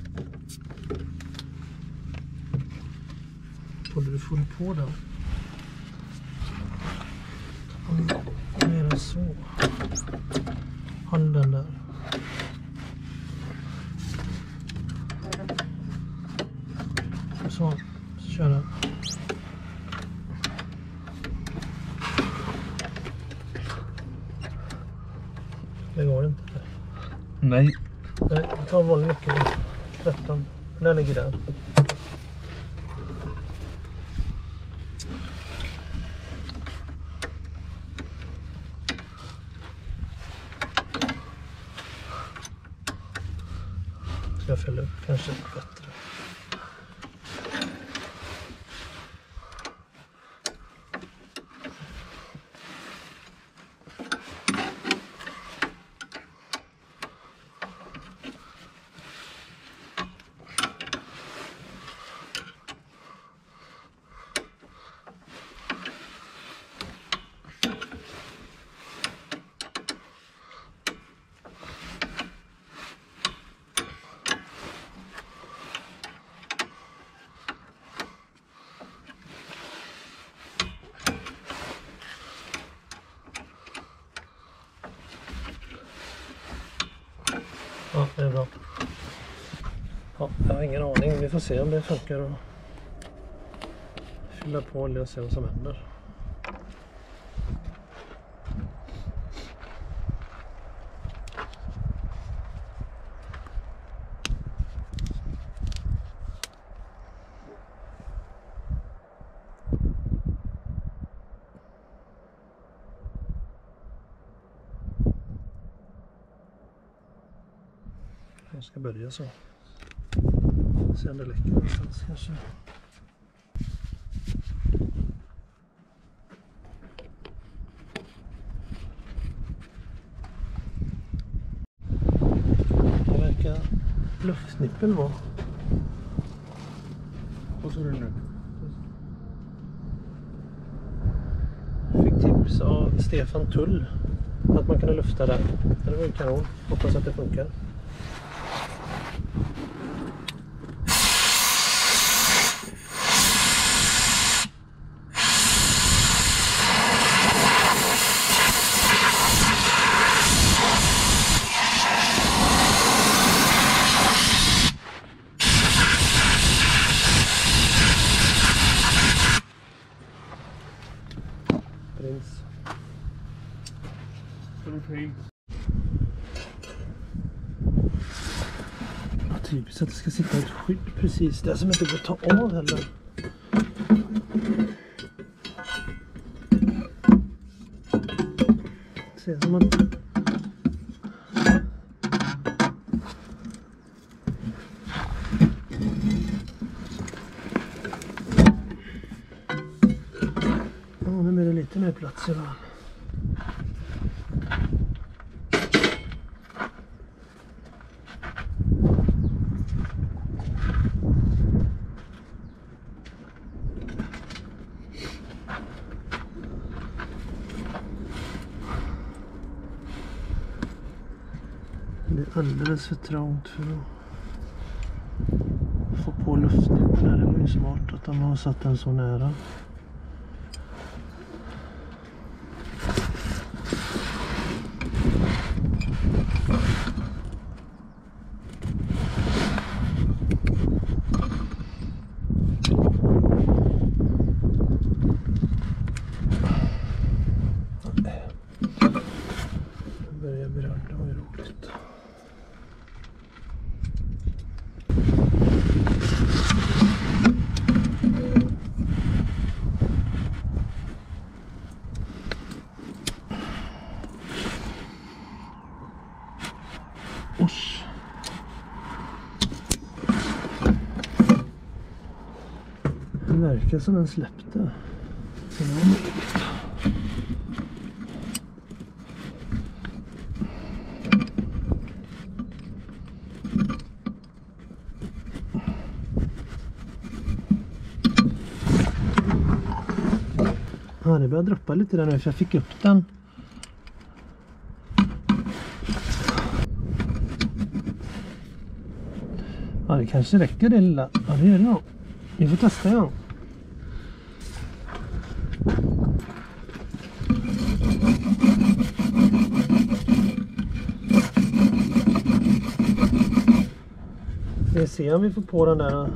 Håller du full på den? Mer än så. Håll den där. Så, så kör den. Det går inte. nej. Nej, ta en vanlig nyckel. tretton. Den ligger där. Ska jag fälla upp kanske bättre. Ja, det är bra. Ja, jag har ingen aning. Vi får se om det funkar och fylla på olja och se vad som händer. Jag ska börja så. Se om det läcker någonstans kanske. Det verkar luftnippel vara. Vad tror du nu? Fick tips av Stefan Tull att man kunde lufta där. Det var ju kanon. Hoppas att det funkar. Prins. Så är det fint. Ja, typiskt att det ska sitta ett skydd precis där som inte går att ta av heller. Ser som att ja, nu blir det lite mer plats i den. Det är alldeles för trångt för att få på luftnippen här. Det var ju smart att de har satt den så nära. Jag börjar bli rörd, det var ju roligt. Osh. Det verkar som den släppte. Ja, det börjar droppa lite där nu för jag fick upp den. Ja, det kanske räcker det lilla. Ja, det gör det nog. Vi får testa igen. Vi ser om vi får på den där.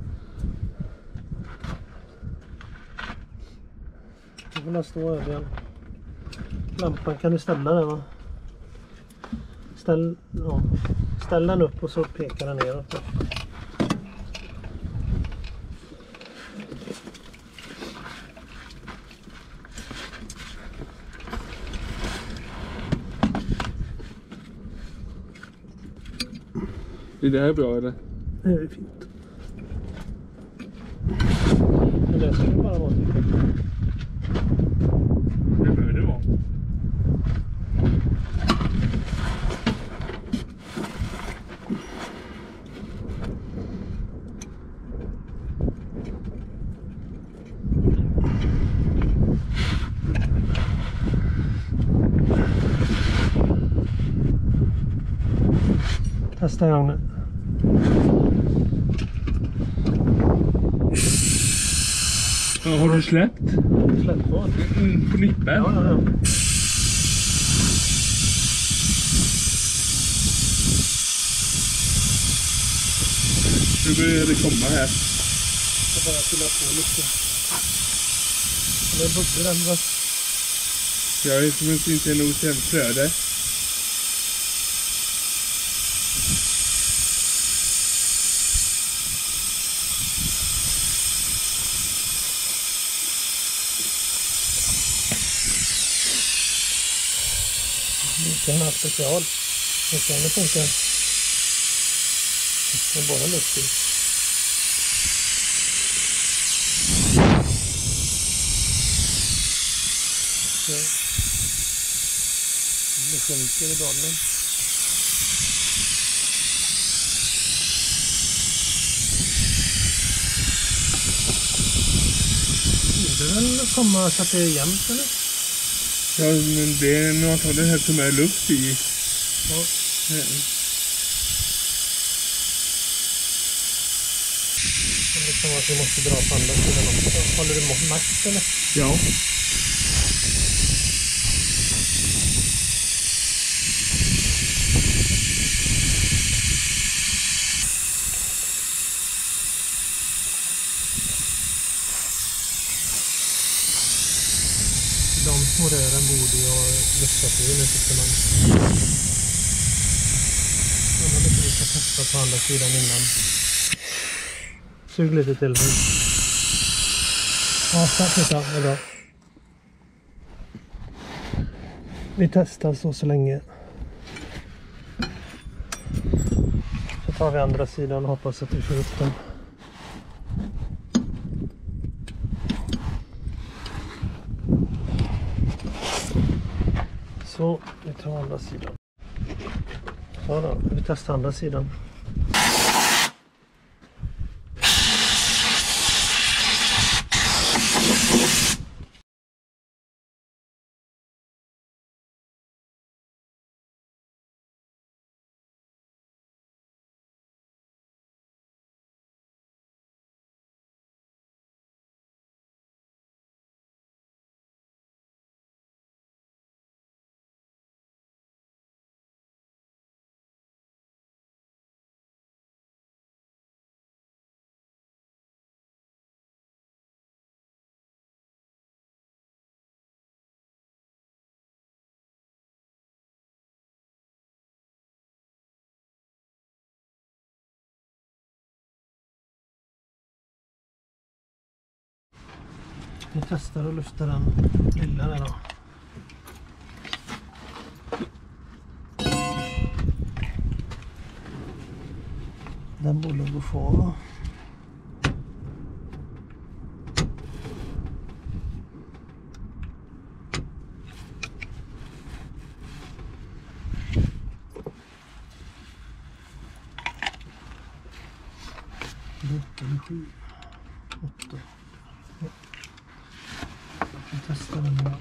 Vi får stå över igen. Lampan kan du ställa den, va? Ställ, ja. Ställ den upp och så pekar den neråt. Är det här bra eller? Det är fint. Men det ska bara vara. Det behöver det vara. Testa en gång nu. Ja, har du släppt? Släpp på. Mm, på nippen? Ja, ja, ja. Nu börjar det komma här. Jag bara fylla på lite. Det bubblar den va? Jag vet inte inte nog till en flöde. Vilken här special. Vilken det funkar. Det är bara luft i. Så. Det sjunker i bollen. Borde väl komma så att det är jämnt eller? Ja, men det är något av det här som är luft i. Ja. Ja. Det kan vara att vi måste dra på andra sidan också. Håller du mot max eller? Ja. De små rören borde jag lyfta på nu tycker man. Jag har lite vi ska testa på andra sidan innan. Sug lite till. Ja, tack lite. Det är bra. Vi testar så så länge. Så tar vi andra sidan och hoppas att vi får upp den. Så, vi tar andra sidan. Så då, vi testar andra sidan. Vi testar att lyfta den lilla där då. Den borde gå få. Åtta, sju, åtta. Vi testar den här.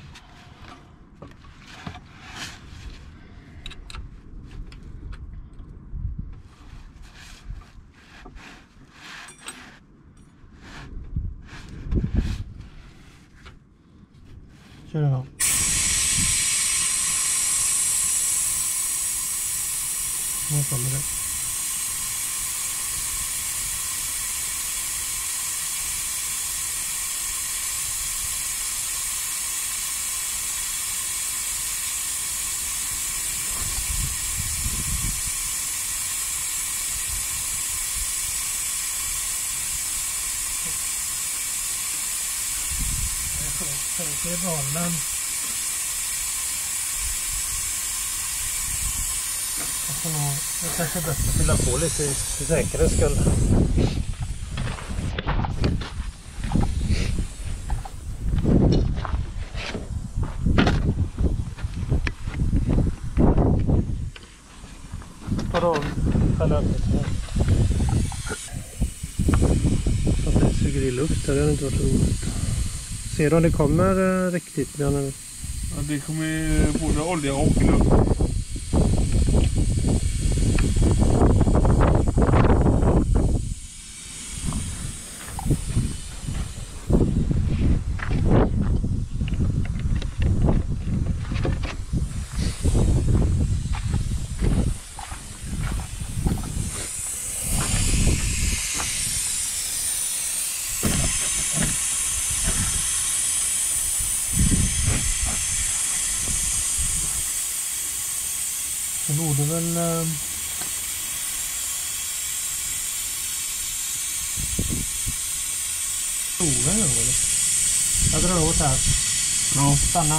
Kör den då. Nu kommer det. Det är banan. Det kanske är bäst att fylla på lite i säkerhets skull. Vadå? Fälla upp lite. Så att det suger i luft, det hade inte varit roligt. Ser du om det kommer riktigt? Ja, det kommer både olja och luft. Det borde väl... Eh... Prova en gång eller? Jag drar åt här. Ja. Stanna.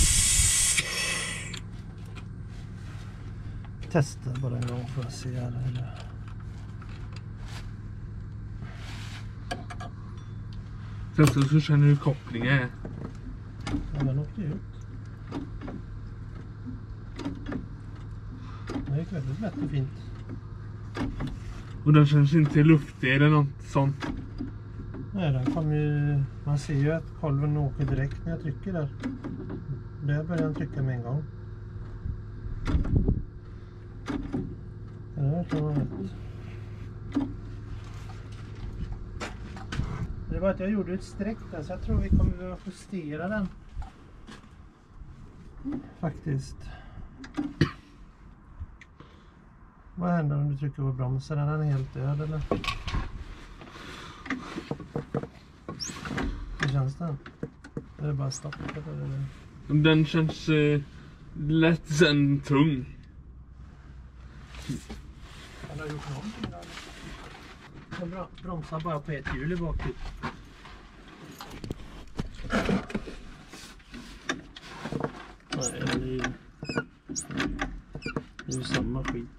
Testa bara en gång för att se här. Eller... Sen så, så känner du kopplingen är. Ja, den åkte ut. Det gick väldigt lätt och fint. Och den känns inte luftig eller något sånt. Nej, den kom ju... Man ser ju att kolven åker direkt när jag trycker där. Där börjar den trycka med en gång. Det där kan vara rätt. Det var att jag gjorde ett streck där, så jag tror vi kommer behöva justera den. Faktiskt. Vad händer om du trycker på bromsen? Är den helt död eller? Hur känns den? Är det bara stopp eller? Den känns eh, lätt sen tung. Han har gjort någonting där. Jag bra, bromsar bara på ett hjul i bakut. Nej, det är ju... Det är ju samma skit.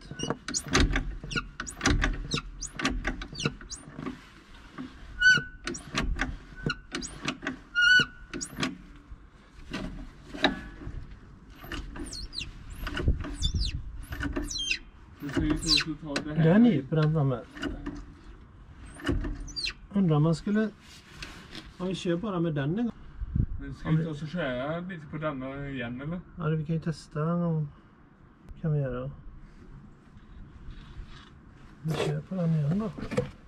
Det är ny på den framme. Undrar om man skulle... Om vi kör bara med den en gång. Men ska vi ta oss och köra lite på denna igen eller? Ja, det vi kan ju testa en gång. Kan vi göra. Vi kör på den igen då.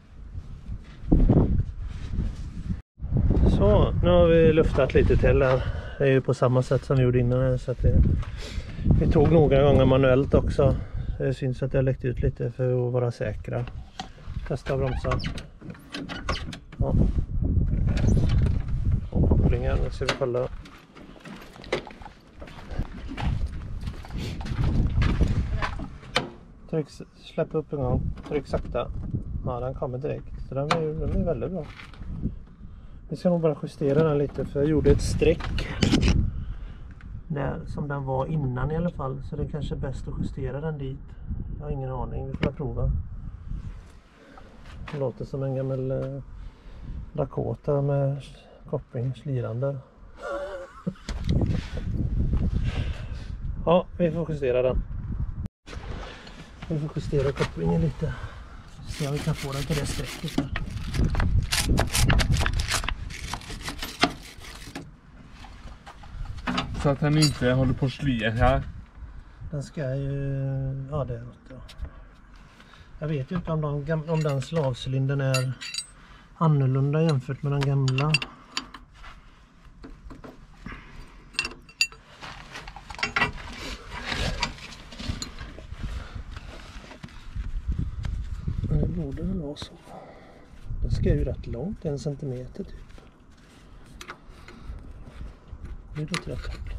Så, nu har vi luftat lite till här. Det är ju på samma sätt som vi gjorde innan här, så att det, vi tog några gånger manuellt också. Det syns att jag läckt ut lite för att vara säkra. Testa bromsa. Ja. Och kopplingen, nu ska vi kolla. Tryck, släpp upp en gång. Tryck sakta. Ja, den kommer direkt. Så den är, den är väldigt bra. Vi ska nog bara justera den lite, för jag gjorde ett streck där som den var innan i alla fall. Så det är kanske bäst att justera den dit. Jag har ingen aning, vi får prova. Det låter som en gammal eh, Dakota med koppling slirande. Ja, vi får justera den. Vi får justera kopplingen lite. Se om vi kan få den till det strecket här. Så att den inte håller på att slia här. Den ska ju... Ja, det är något, ja. Jag vet ju inte om, de, om den slavcylindern är annorlunda jämfört med den gamla. Det borde väl vara så. Den ska ju rätt långt, en centimeter typ. Det är lite rätt håll.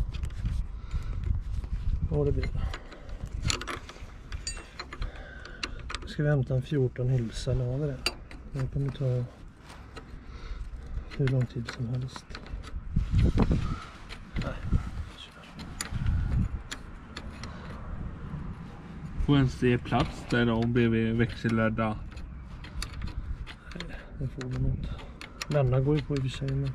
Ja, det blir det. Ska vi hämta en fjorton hylsa, nu har vi det. Det kommer ta hur lång tid som helst. Nej, Får ens det plats där då bredvid växelledda? Nej, det får vi inte. Denna går ju på i och för sig, men...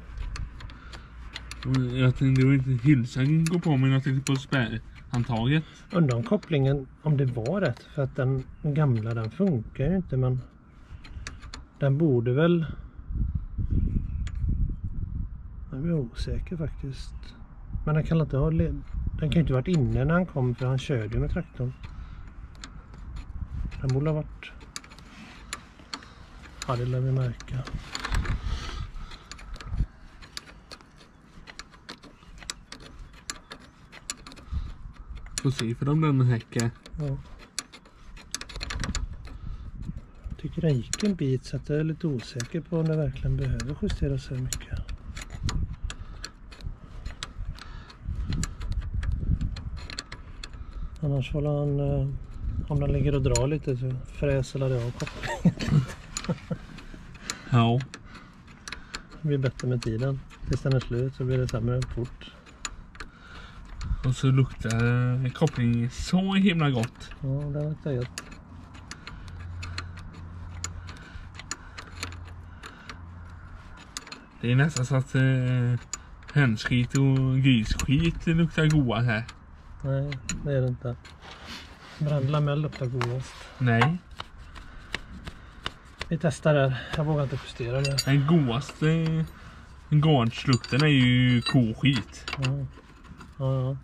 Jag tänkte det var inte hylsan går på, men jag tänkte på spärrhandtaget. Undrar om kopplingen, om det var rätt, för att den gamla, den funkar ju inte, men den borde väl... Jag blir osäker faktiskt. Men den kan inte ha led... Den kan ju inte varit inne när han kom, för han körde ju med traktorn. Den borde ha varit... Ja, det lär vi märka. Får se för om den häckar. Ja. Jag tycker den gick en bit, så att jag är lite osäker på om det verkligen behöver justeras så mycket. Annars får han, eh, om den ligger och drar lite så fräser det av kopplingen. Ja. Det blir bättre med tiden. Tills den är slut så blir det sämre fort. Och så luktar kopplingen så himla gott. Ja, det luktar gött. Det är nästan så att eh, hönsskit och grisskit luktar goda här. Nej, det är det inte. Bränd lamell luktar godast. Nej, Vi testar där. Jag vågar inte justera det. den godaste gårdslukten är ju koskit. Ja, ja. ja.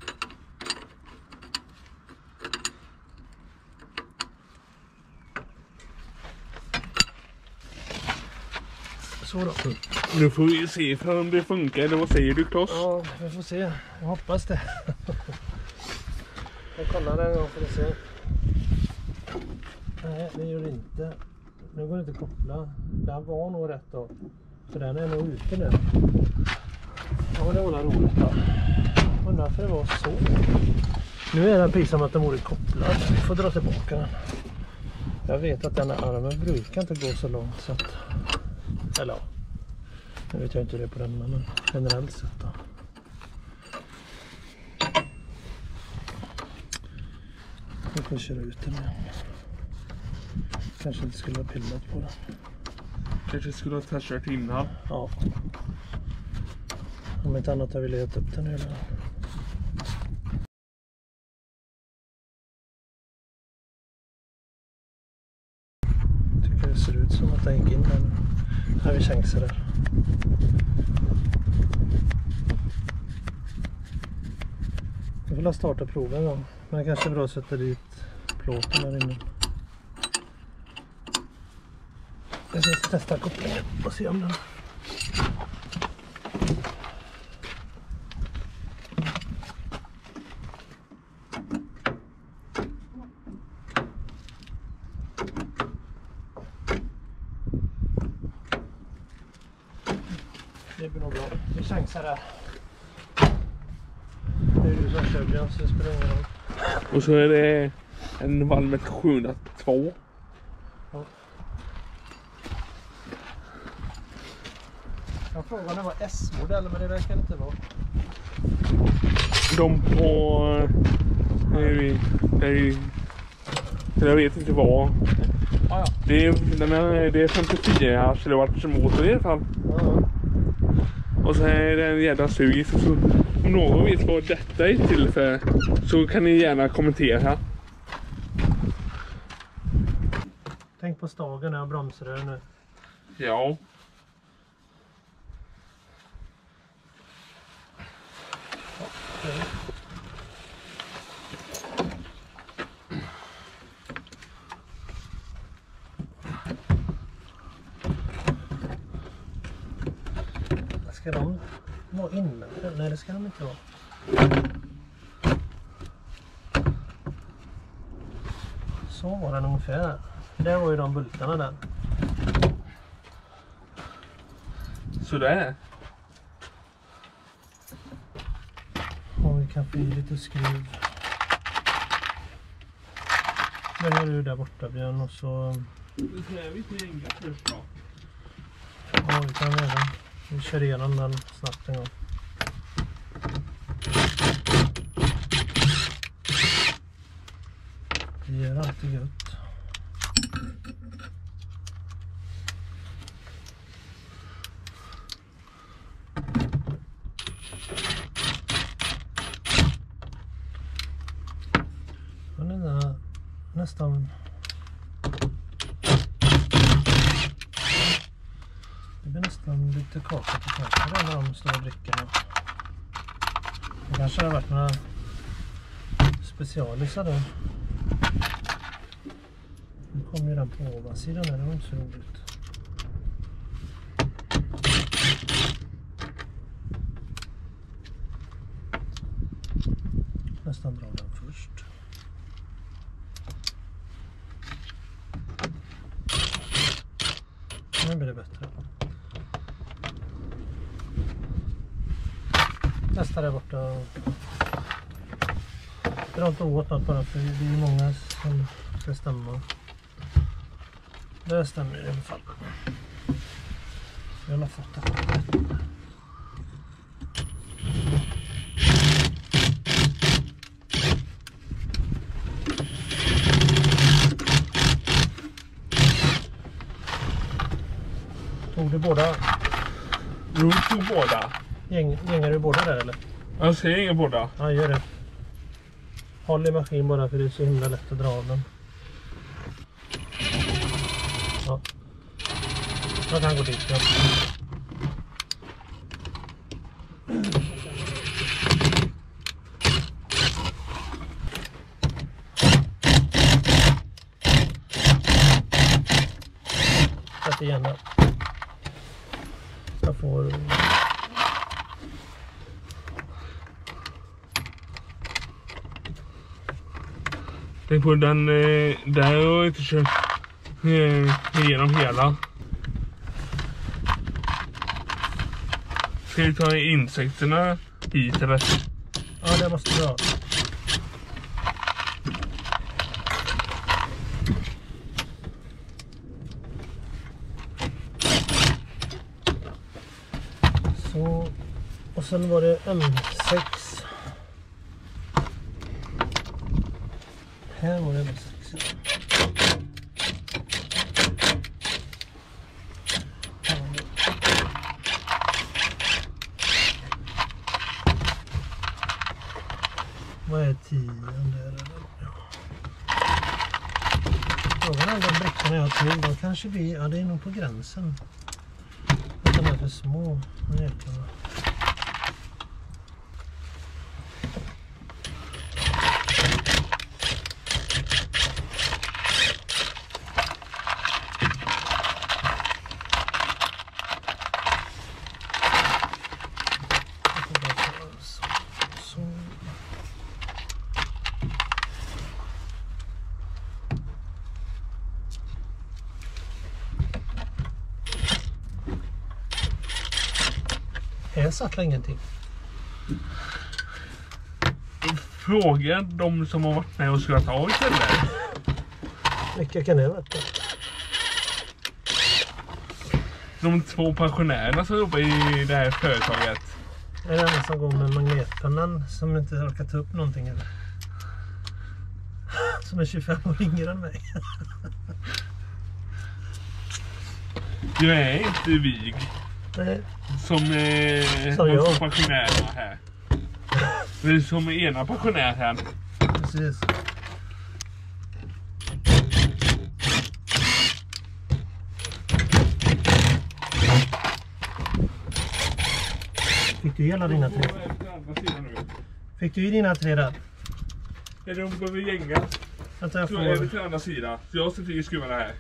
Så då. Nu får vi se för om det funkar, eller vad säger du, Claes? Ja, vi får se. Jag hoppas det. Jag kollar en gång för att se. Nej, det gör det inte. Nu går det inte att koppla. Det här var nog rätt då. För den är nog ute nu. Ja, det var roligt då. Undrar varför det var så. Nu är den precis som att den vore kopplad. Vi får dra tillbaka den. Jag vet att den här armen brukar inte gå så långt så att... Eller ja. Nu vet jag inte hur det är på den, men generellt sett då. Nu får vi köra ut den igen. Kanske inte skulle ha pillat på den. Kanske skulle ha testat innan. Ja. Om inte annat har vi letat upp den hela. Tycker det ser ut som att den gick in där nu. Här vi chansar där. Vi får starta proven då. Men kanske är bra att sätta dit plåten här inne. Jag ska testa kopplingen och se om den... Det blir nog bra. Vi chansar där. Det är du som kör Björn, så det spelar ingen roll. Och så är det en Valmet sjuhundratvå. Ja. Jag frågade om det var S-modell, men det verkar inte vara. De på... Det är ju... Det är ju... Jag vet inte vad. Ja, ja. Det är, den är, det är femtiofyra kilowatt motor i alla fall. Ja, ja. Och så är det en jävla sugis. Så om någon vet vad detta är till för, så kan ni gärna kommentera. Tänk på stagen när jag bromsar den nu. Ja. Okay. Ska de vara inne? Nej, det ska de inte vara. Så var den ungefär. Där var ju de bultarna där. Sådär. Och vi kan få i lite skruv. Börjar du där borta, Björn, och så... Nu är vi till Enga först då. Ja, vi kan göra. Vi kör igenom den snabbt en gång. Det gör alltid gött. Men den är nästan... Det blir nästan lite kaka på kaka där när de står och dricker. Det kanske har varit några specialisar där. Nu kommer ju den på ovansidan här, det var inte så roligt. Nästan dra den först. Nu blir det bättre. Nästa där borta. Dra inte åt något bara för det är många som ska stämma. Det stämmer i alla fall. Jag har fått det. Tog du båda? Jo, tog båda. Gäng, gängar du båda där eller? Jag ser inga båda. Ja, gör det. Håll i maskin bara för det är så himla lätt att dra av den. Ja. Jag kan gå dit. Ja. Sätt igen där. Jag får... Tänk på den eh, där har jag inte kört eh, igenom hela. Ska vi ta insekterna hit eller? Ja, det måste du ha. Så, och sen var det M sex. Här var det M sex. Vad är tian där? Frågan är om de brickorna jag har till, då kanske vi, ja det är nog på gränsen. De är för små, jäklarna. Här satt ingenting. Fråga de som har varit med och ska ta istället. Vilka kan det vara? De två pensionärerna som jobbar i det här företaget. Är det den som går med magnetpennan som inte orkar ta upp någonting eller? Som är tjugofem år yngre än mig. Du är inte vig. Nej. Som, eh, Som de jag. två pensionärerna här. Det är som ena pensionär här. Precis. Fick du hela dina tre? Fick du i dina tre där? Ja, de behöver gänga. Vänta, jag Så är det får... till andra sidan. Så jag sätter i skruvarna här.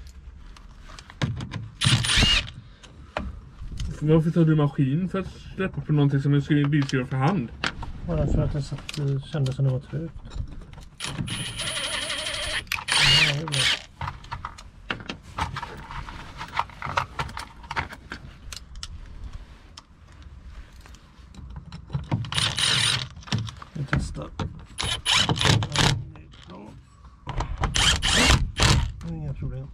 Varför tar du maskin för att släppa på någonting som en bilskruv för hand? Bara för att jag satt, kände som det var trögt. Ja, det är bra. Vi testar. Inga problem.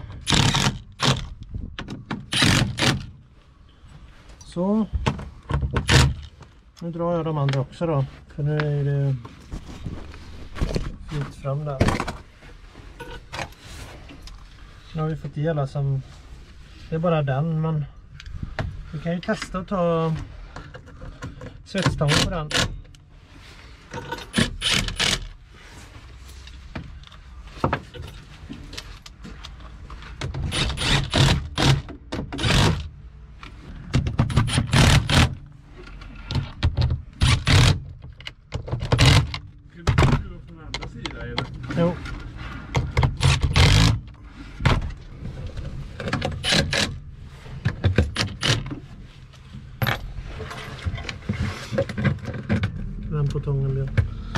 Så. Nu drar jag de andra också då. För nu är det fritt fram där. Nu har vi fått i alla som... Det är bara den, men... Vi kan ju testa att ta svetsstång på den. Jo. Den på tången blir.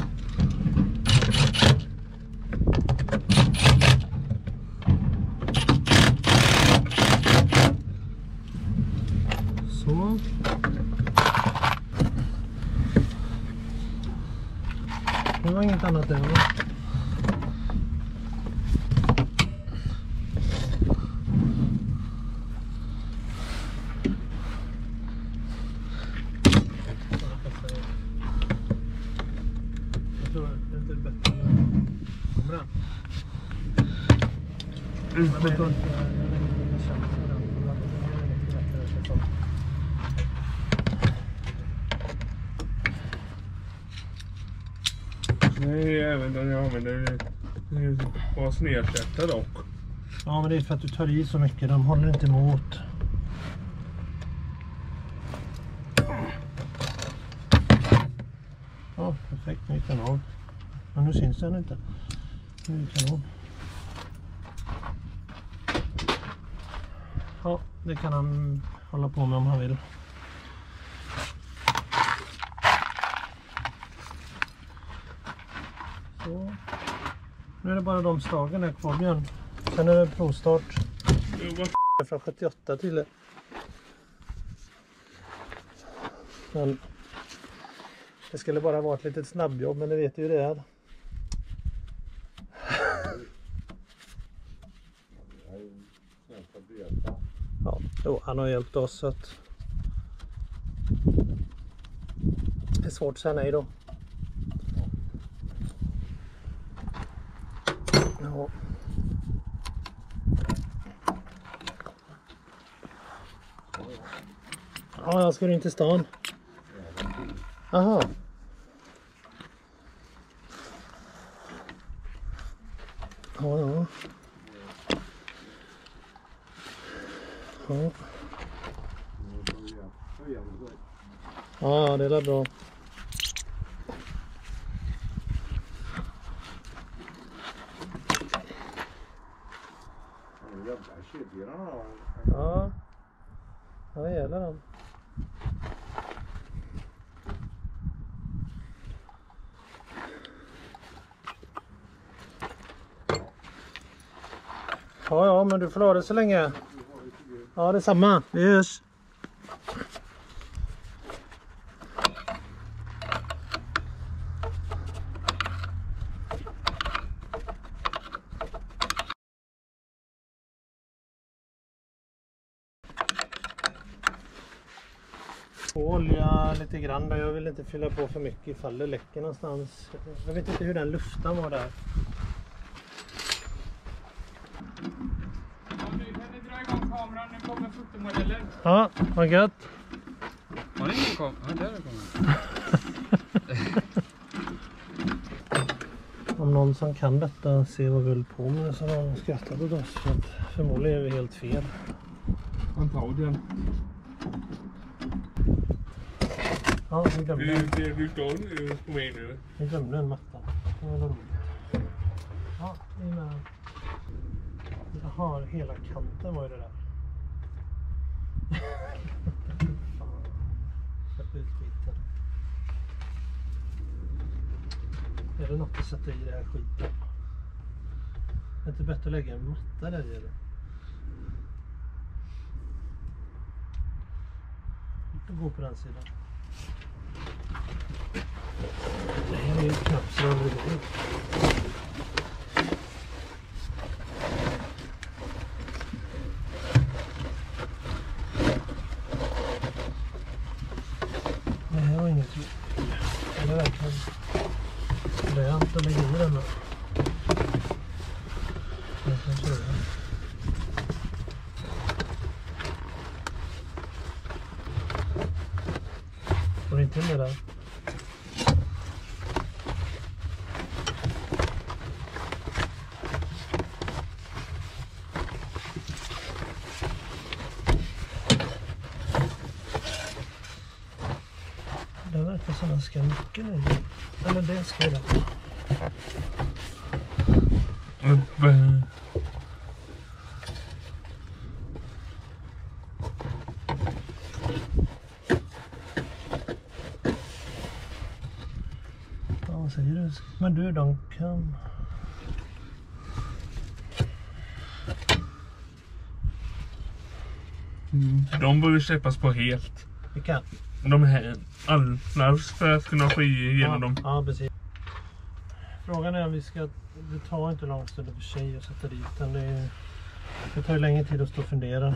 Så. Det var inget annat än. Jag tror det är inte bättre. Kommer den? Ut på den. Nej, även den jag använder var snedsätta dock. Ja, men det är för att du tar i så mycket. De håller inte emot. Ja, perfekt. Nu gick den av. Men nu syns den inte. Nu gick den av. Ja, det kan han hålla på med om han vill. Så. Nu är det bara de slagen där kvar, Björn. Sen är det provstart. Från sjuttioåtta till det. Men det skulle bara vara ett litet snabbjobb, men det vet du ju det är. Ja, då, han har hjälpt oss så att det är svårt att säga nej då. Ja. Ja, jag ska in till stan. Aha. Ja, ja. Ja. Ja, det är bra. Ja. Ja, det gäller den. Ja, ja, men du får ha det så länge. Ja, det är samma. Vi hörs. Olja lite grann där. Jag vill inte fylla på för mycket ifall det läcker någonstans. Jag vet inte hur den luften var där. Kan ni dra igång kameran? Nu kommer fotomodeller. Ja, vad gött. Har ni ingen kamera? Ja, där är kameran. Om någon som kan detta ser vad vi höll på med så har de skrattat åt oss. För att förmodligen är vi helt fel. Antagligen. Ja, vi glömde, Du är du står nu på mig nu. vi glömde en matta. Det var roligt. Ja, det är med. Jaha, hela kanten var ju det där. Släpp ut skiten. Är det något att sätta i det här skiten? Är det inte bättre att lägga en matta där i eller? Lite gå på den sidan. Det här är ju knappt så det går. Det här var inget roligt. Det är verkligen lönt att lägga i den här. Jag kan köra. Får inte med där. Det verkar som en ska mycket nu. Eller det ska det. Uppe. Ja, vad säger du? Men du, de kan... Mm. De borde släppas på helt. Vi kan. De här alla för att kunna få igenom Ja, dem. ja, precis. Frågan är om vi ska, det tar inte lång stund för sig att sätta dit den. Det, är, det tar ju längre tid att stå och fundera.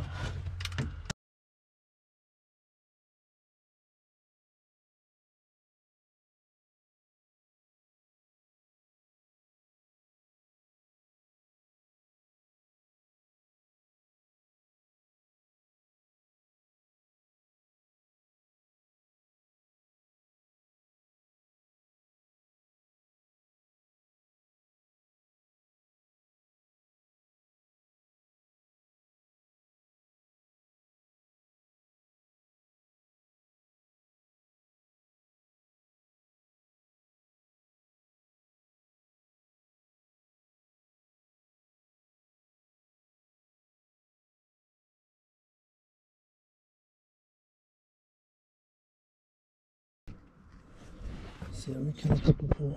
Se om vi kan koppla på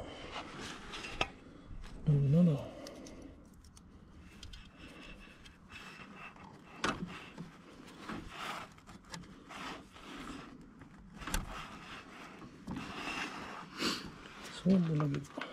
donorna då. Så bollar vi på.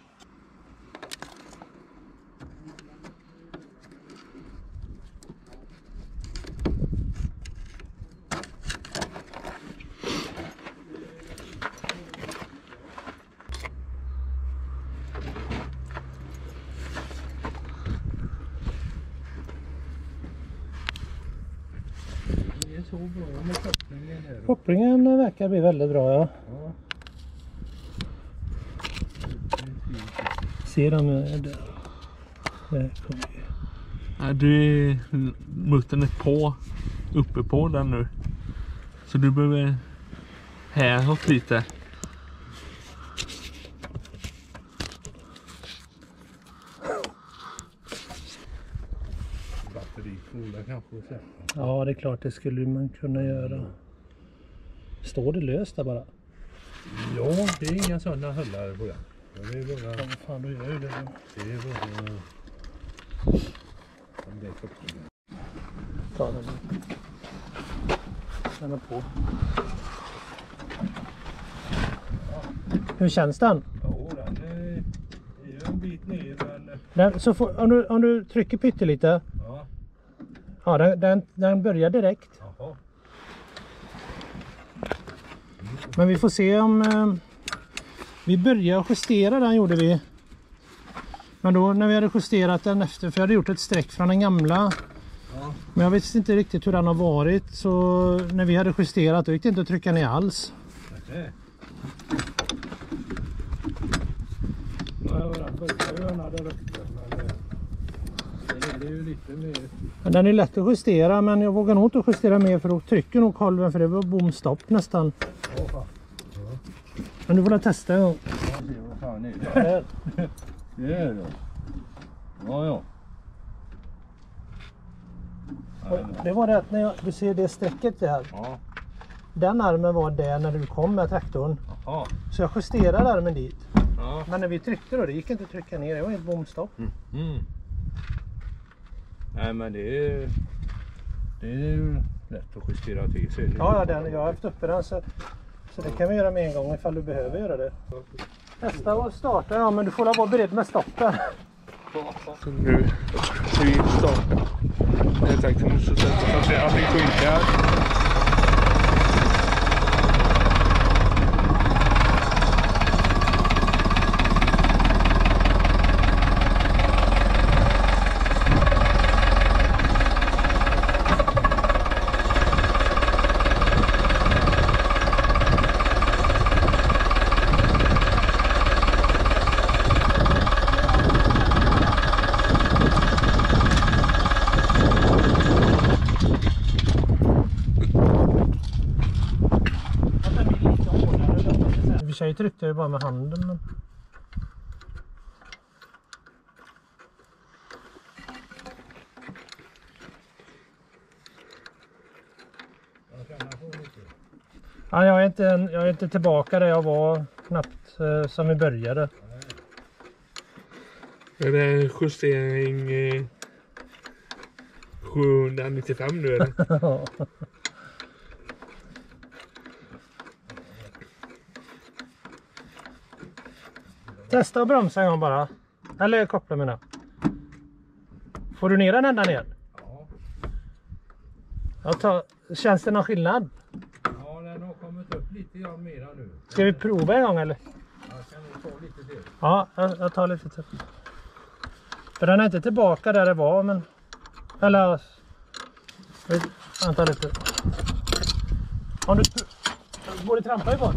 Så bra med kopplingen här. Kopplingen verkar bli väldigt bra, ja. Ja. Ser de där? Där kommer vi. Nej, du är muttern är på, uppe på den nu. Så du behöver häråt lite. Batteriskola kanske och sätta. Ja, det är klart, det skulle man kunna göra. Står det löst där bara? Ja, det är inga sådana höllar på den. Det är bara... Ja, vad fan, då gör ju det då. Det är bara... Det är kopplingen. Ta den. Den är på. Hur känns den? Ja, den är, är ju en bit ner, men... den så får, om, du, om du trycker pyttelite. Ja. Ja, den, den, den börjar direkt. Jaha. Men vi får se om... Eh, vi började justera den, gjorde vi. Men då när vi hade justerat den efter, för jag hade gjort ett streck från den gamla. Ja. Men jag vet inte riktigt hur den har varit. Så när vi hade justerat, då gick det inte att trycka ner alls. Det. Ja, den börjar ju när det rökte, men det är ju lite mer... Men den är lätt att justera, men jag vågar nog inte justera mer för då trycker nog kolven, för det var bomstopp nästan. Ja, fan. Men du får väl testa en gång. Ja, se vad fan är det? Det är det. Ja, ja. Det var det att när jag, du ser det strecket där. Ja. Den armen var där när du kom med traktorn. Jaha. Så jag justerade armen dit. Ja. Men när vi tryckte då, det gick inte att trycka ner. Det var helt bomstopp. Mm. Mm. Nej, men det är, det är ju lätt att justera till sig. Ja, ja den, jag har haft uppe den så, så det kan vi göra med en gång ifall du behöver göra det. Testa och starta, ja, men du får vara beredd med stoppen. Så nu ska vi starta. Jag tänkte nu så att allting funkar. I och för sig tryckte jag ju bara med handen. Men... Ja, jag, är inte, jag är inte tillbaka där jag var knappt eh, som vi började. Är det justering eh, sjuhundranittiofem nu eller? Testa att bromsa en gång bara. Eller koppla mina. Får du ner den ända ner? Ja. Jag tar, känns det någon skillnad? Ja, den har kommit upp lite grann mera nu. Ska vi prova en gång eller? Jag kan nog ta lite till. Ja, jag, jag tar lite till. För den är inte tillbaka där det var, men... Eller... Vänta lite. Om du... Borde trampa i bort.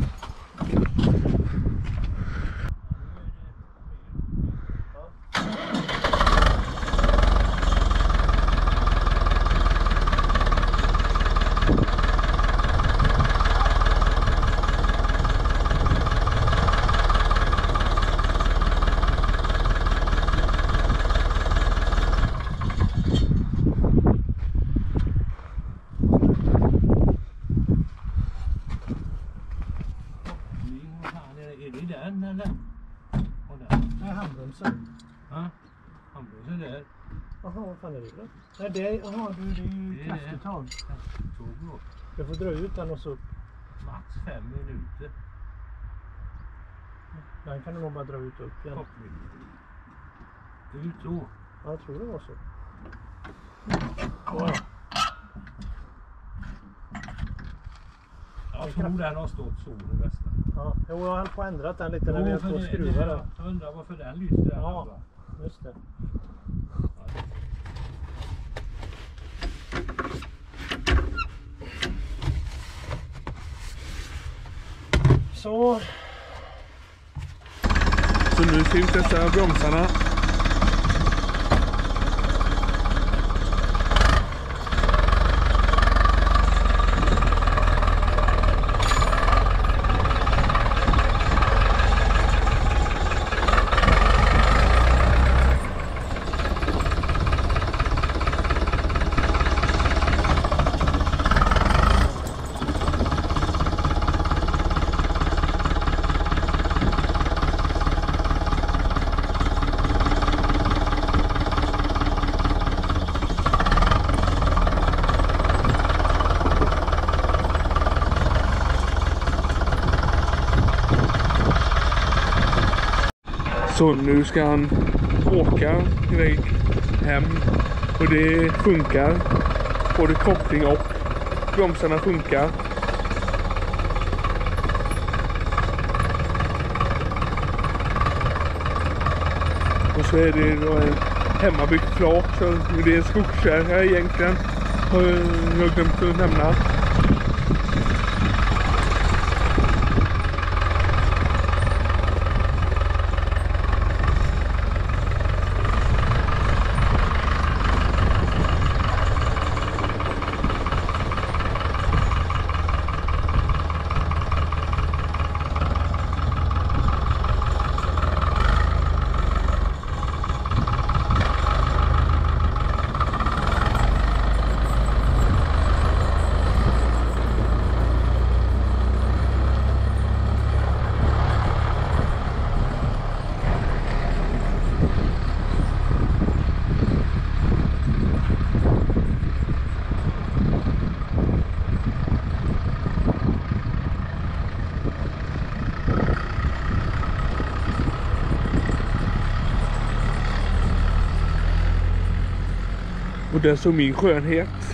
Är det den eller? Och den? Nej, handbromsen. Ja, handbromsen där. Jaha, vad fan är det då? Nej, det är, jaha, du, det är ju Det är kraftuttag. Tog då. Jag får dra ut den och så... Max fem minuter. Den kan du nog bara dra ut och upp igen. Koppling. Ut så. Ja, jag tror det var så. Ja, Jag tror den har stått så det bästa. ja. Jo, jag höll på att ändra den lite när vi höll på att skruva då. Jag undrar varför den lyste. Ja, just det. Så, Så nu ska vi testa bromsarna. Så nu ska han åka iväg hem och det funkar. Både koppling och bromsarna funkar. Och så är det då en hemmabyggt flak, så det är en skogskärra egentligen. Har jag glömt att nämna. Och där såg min skönhet.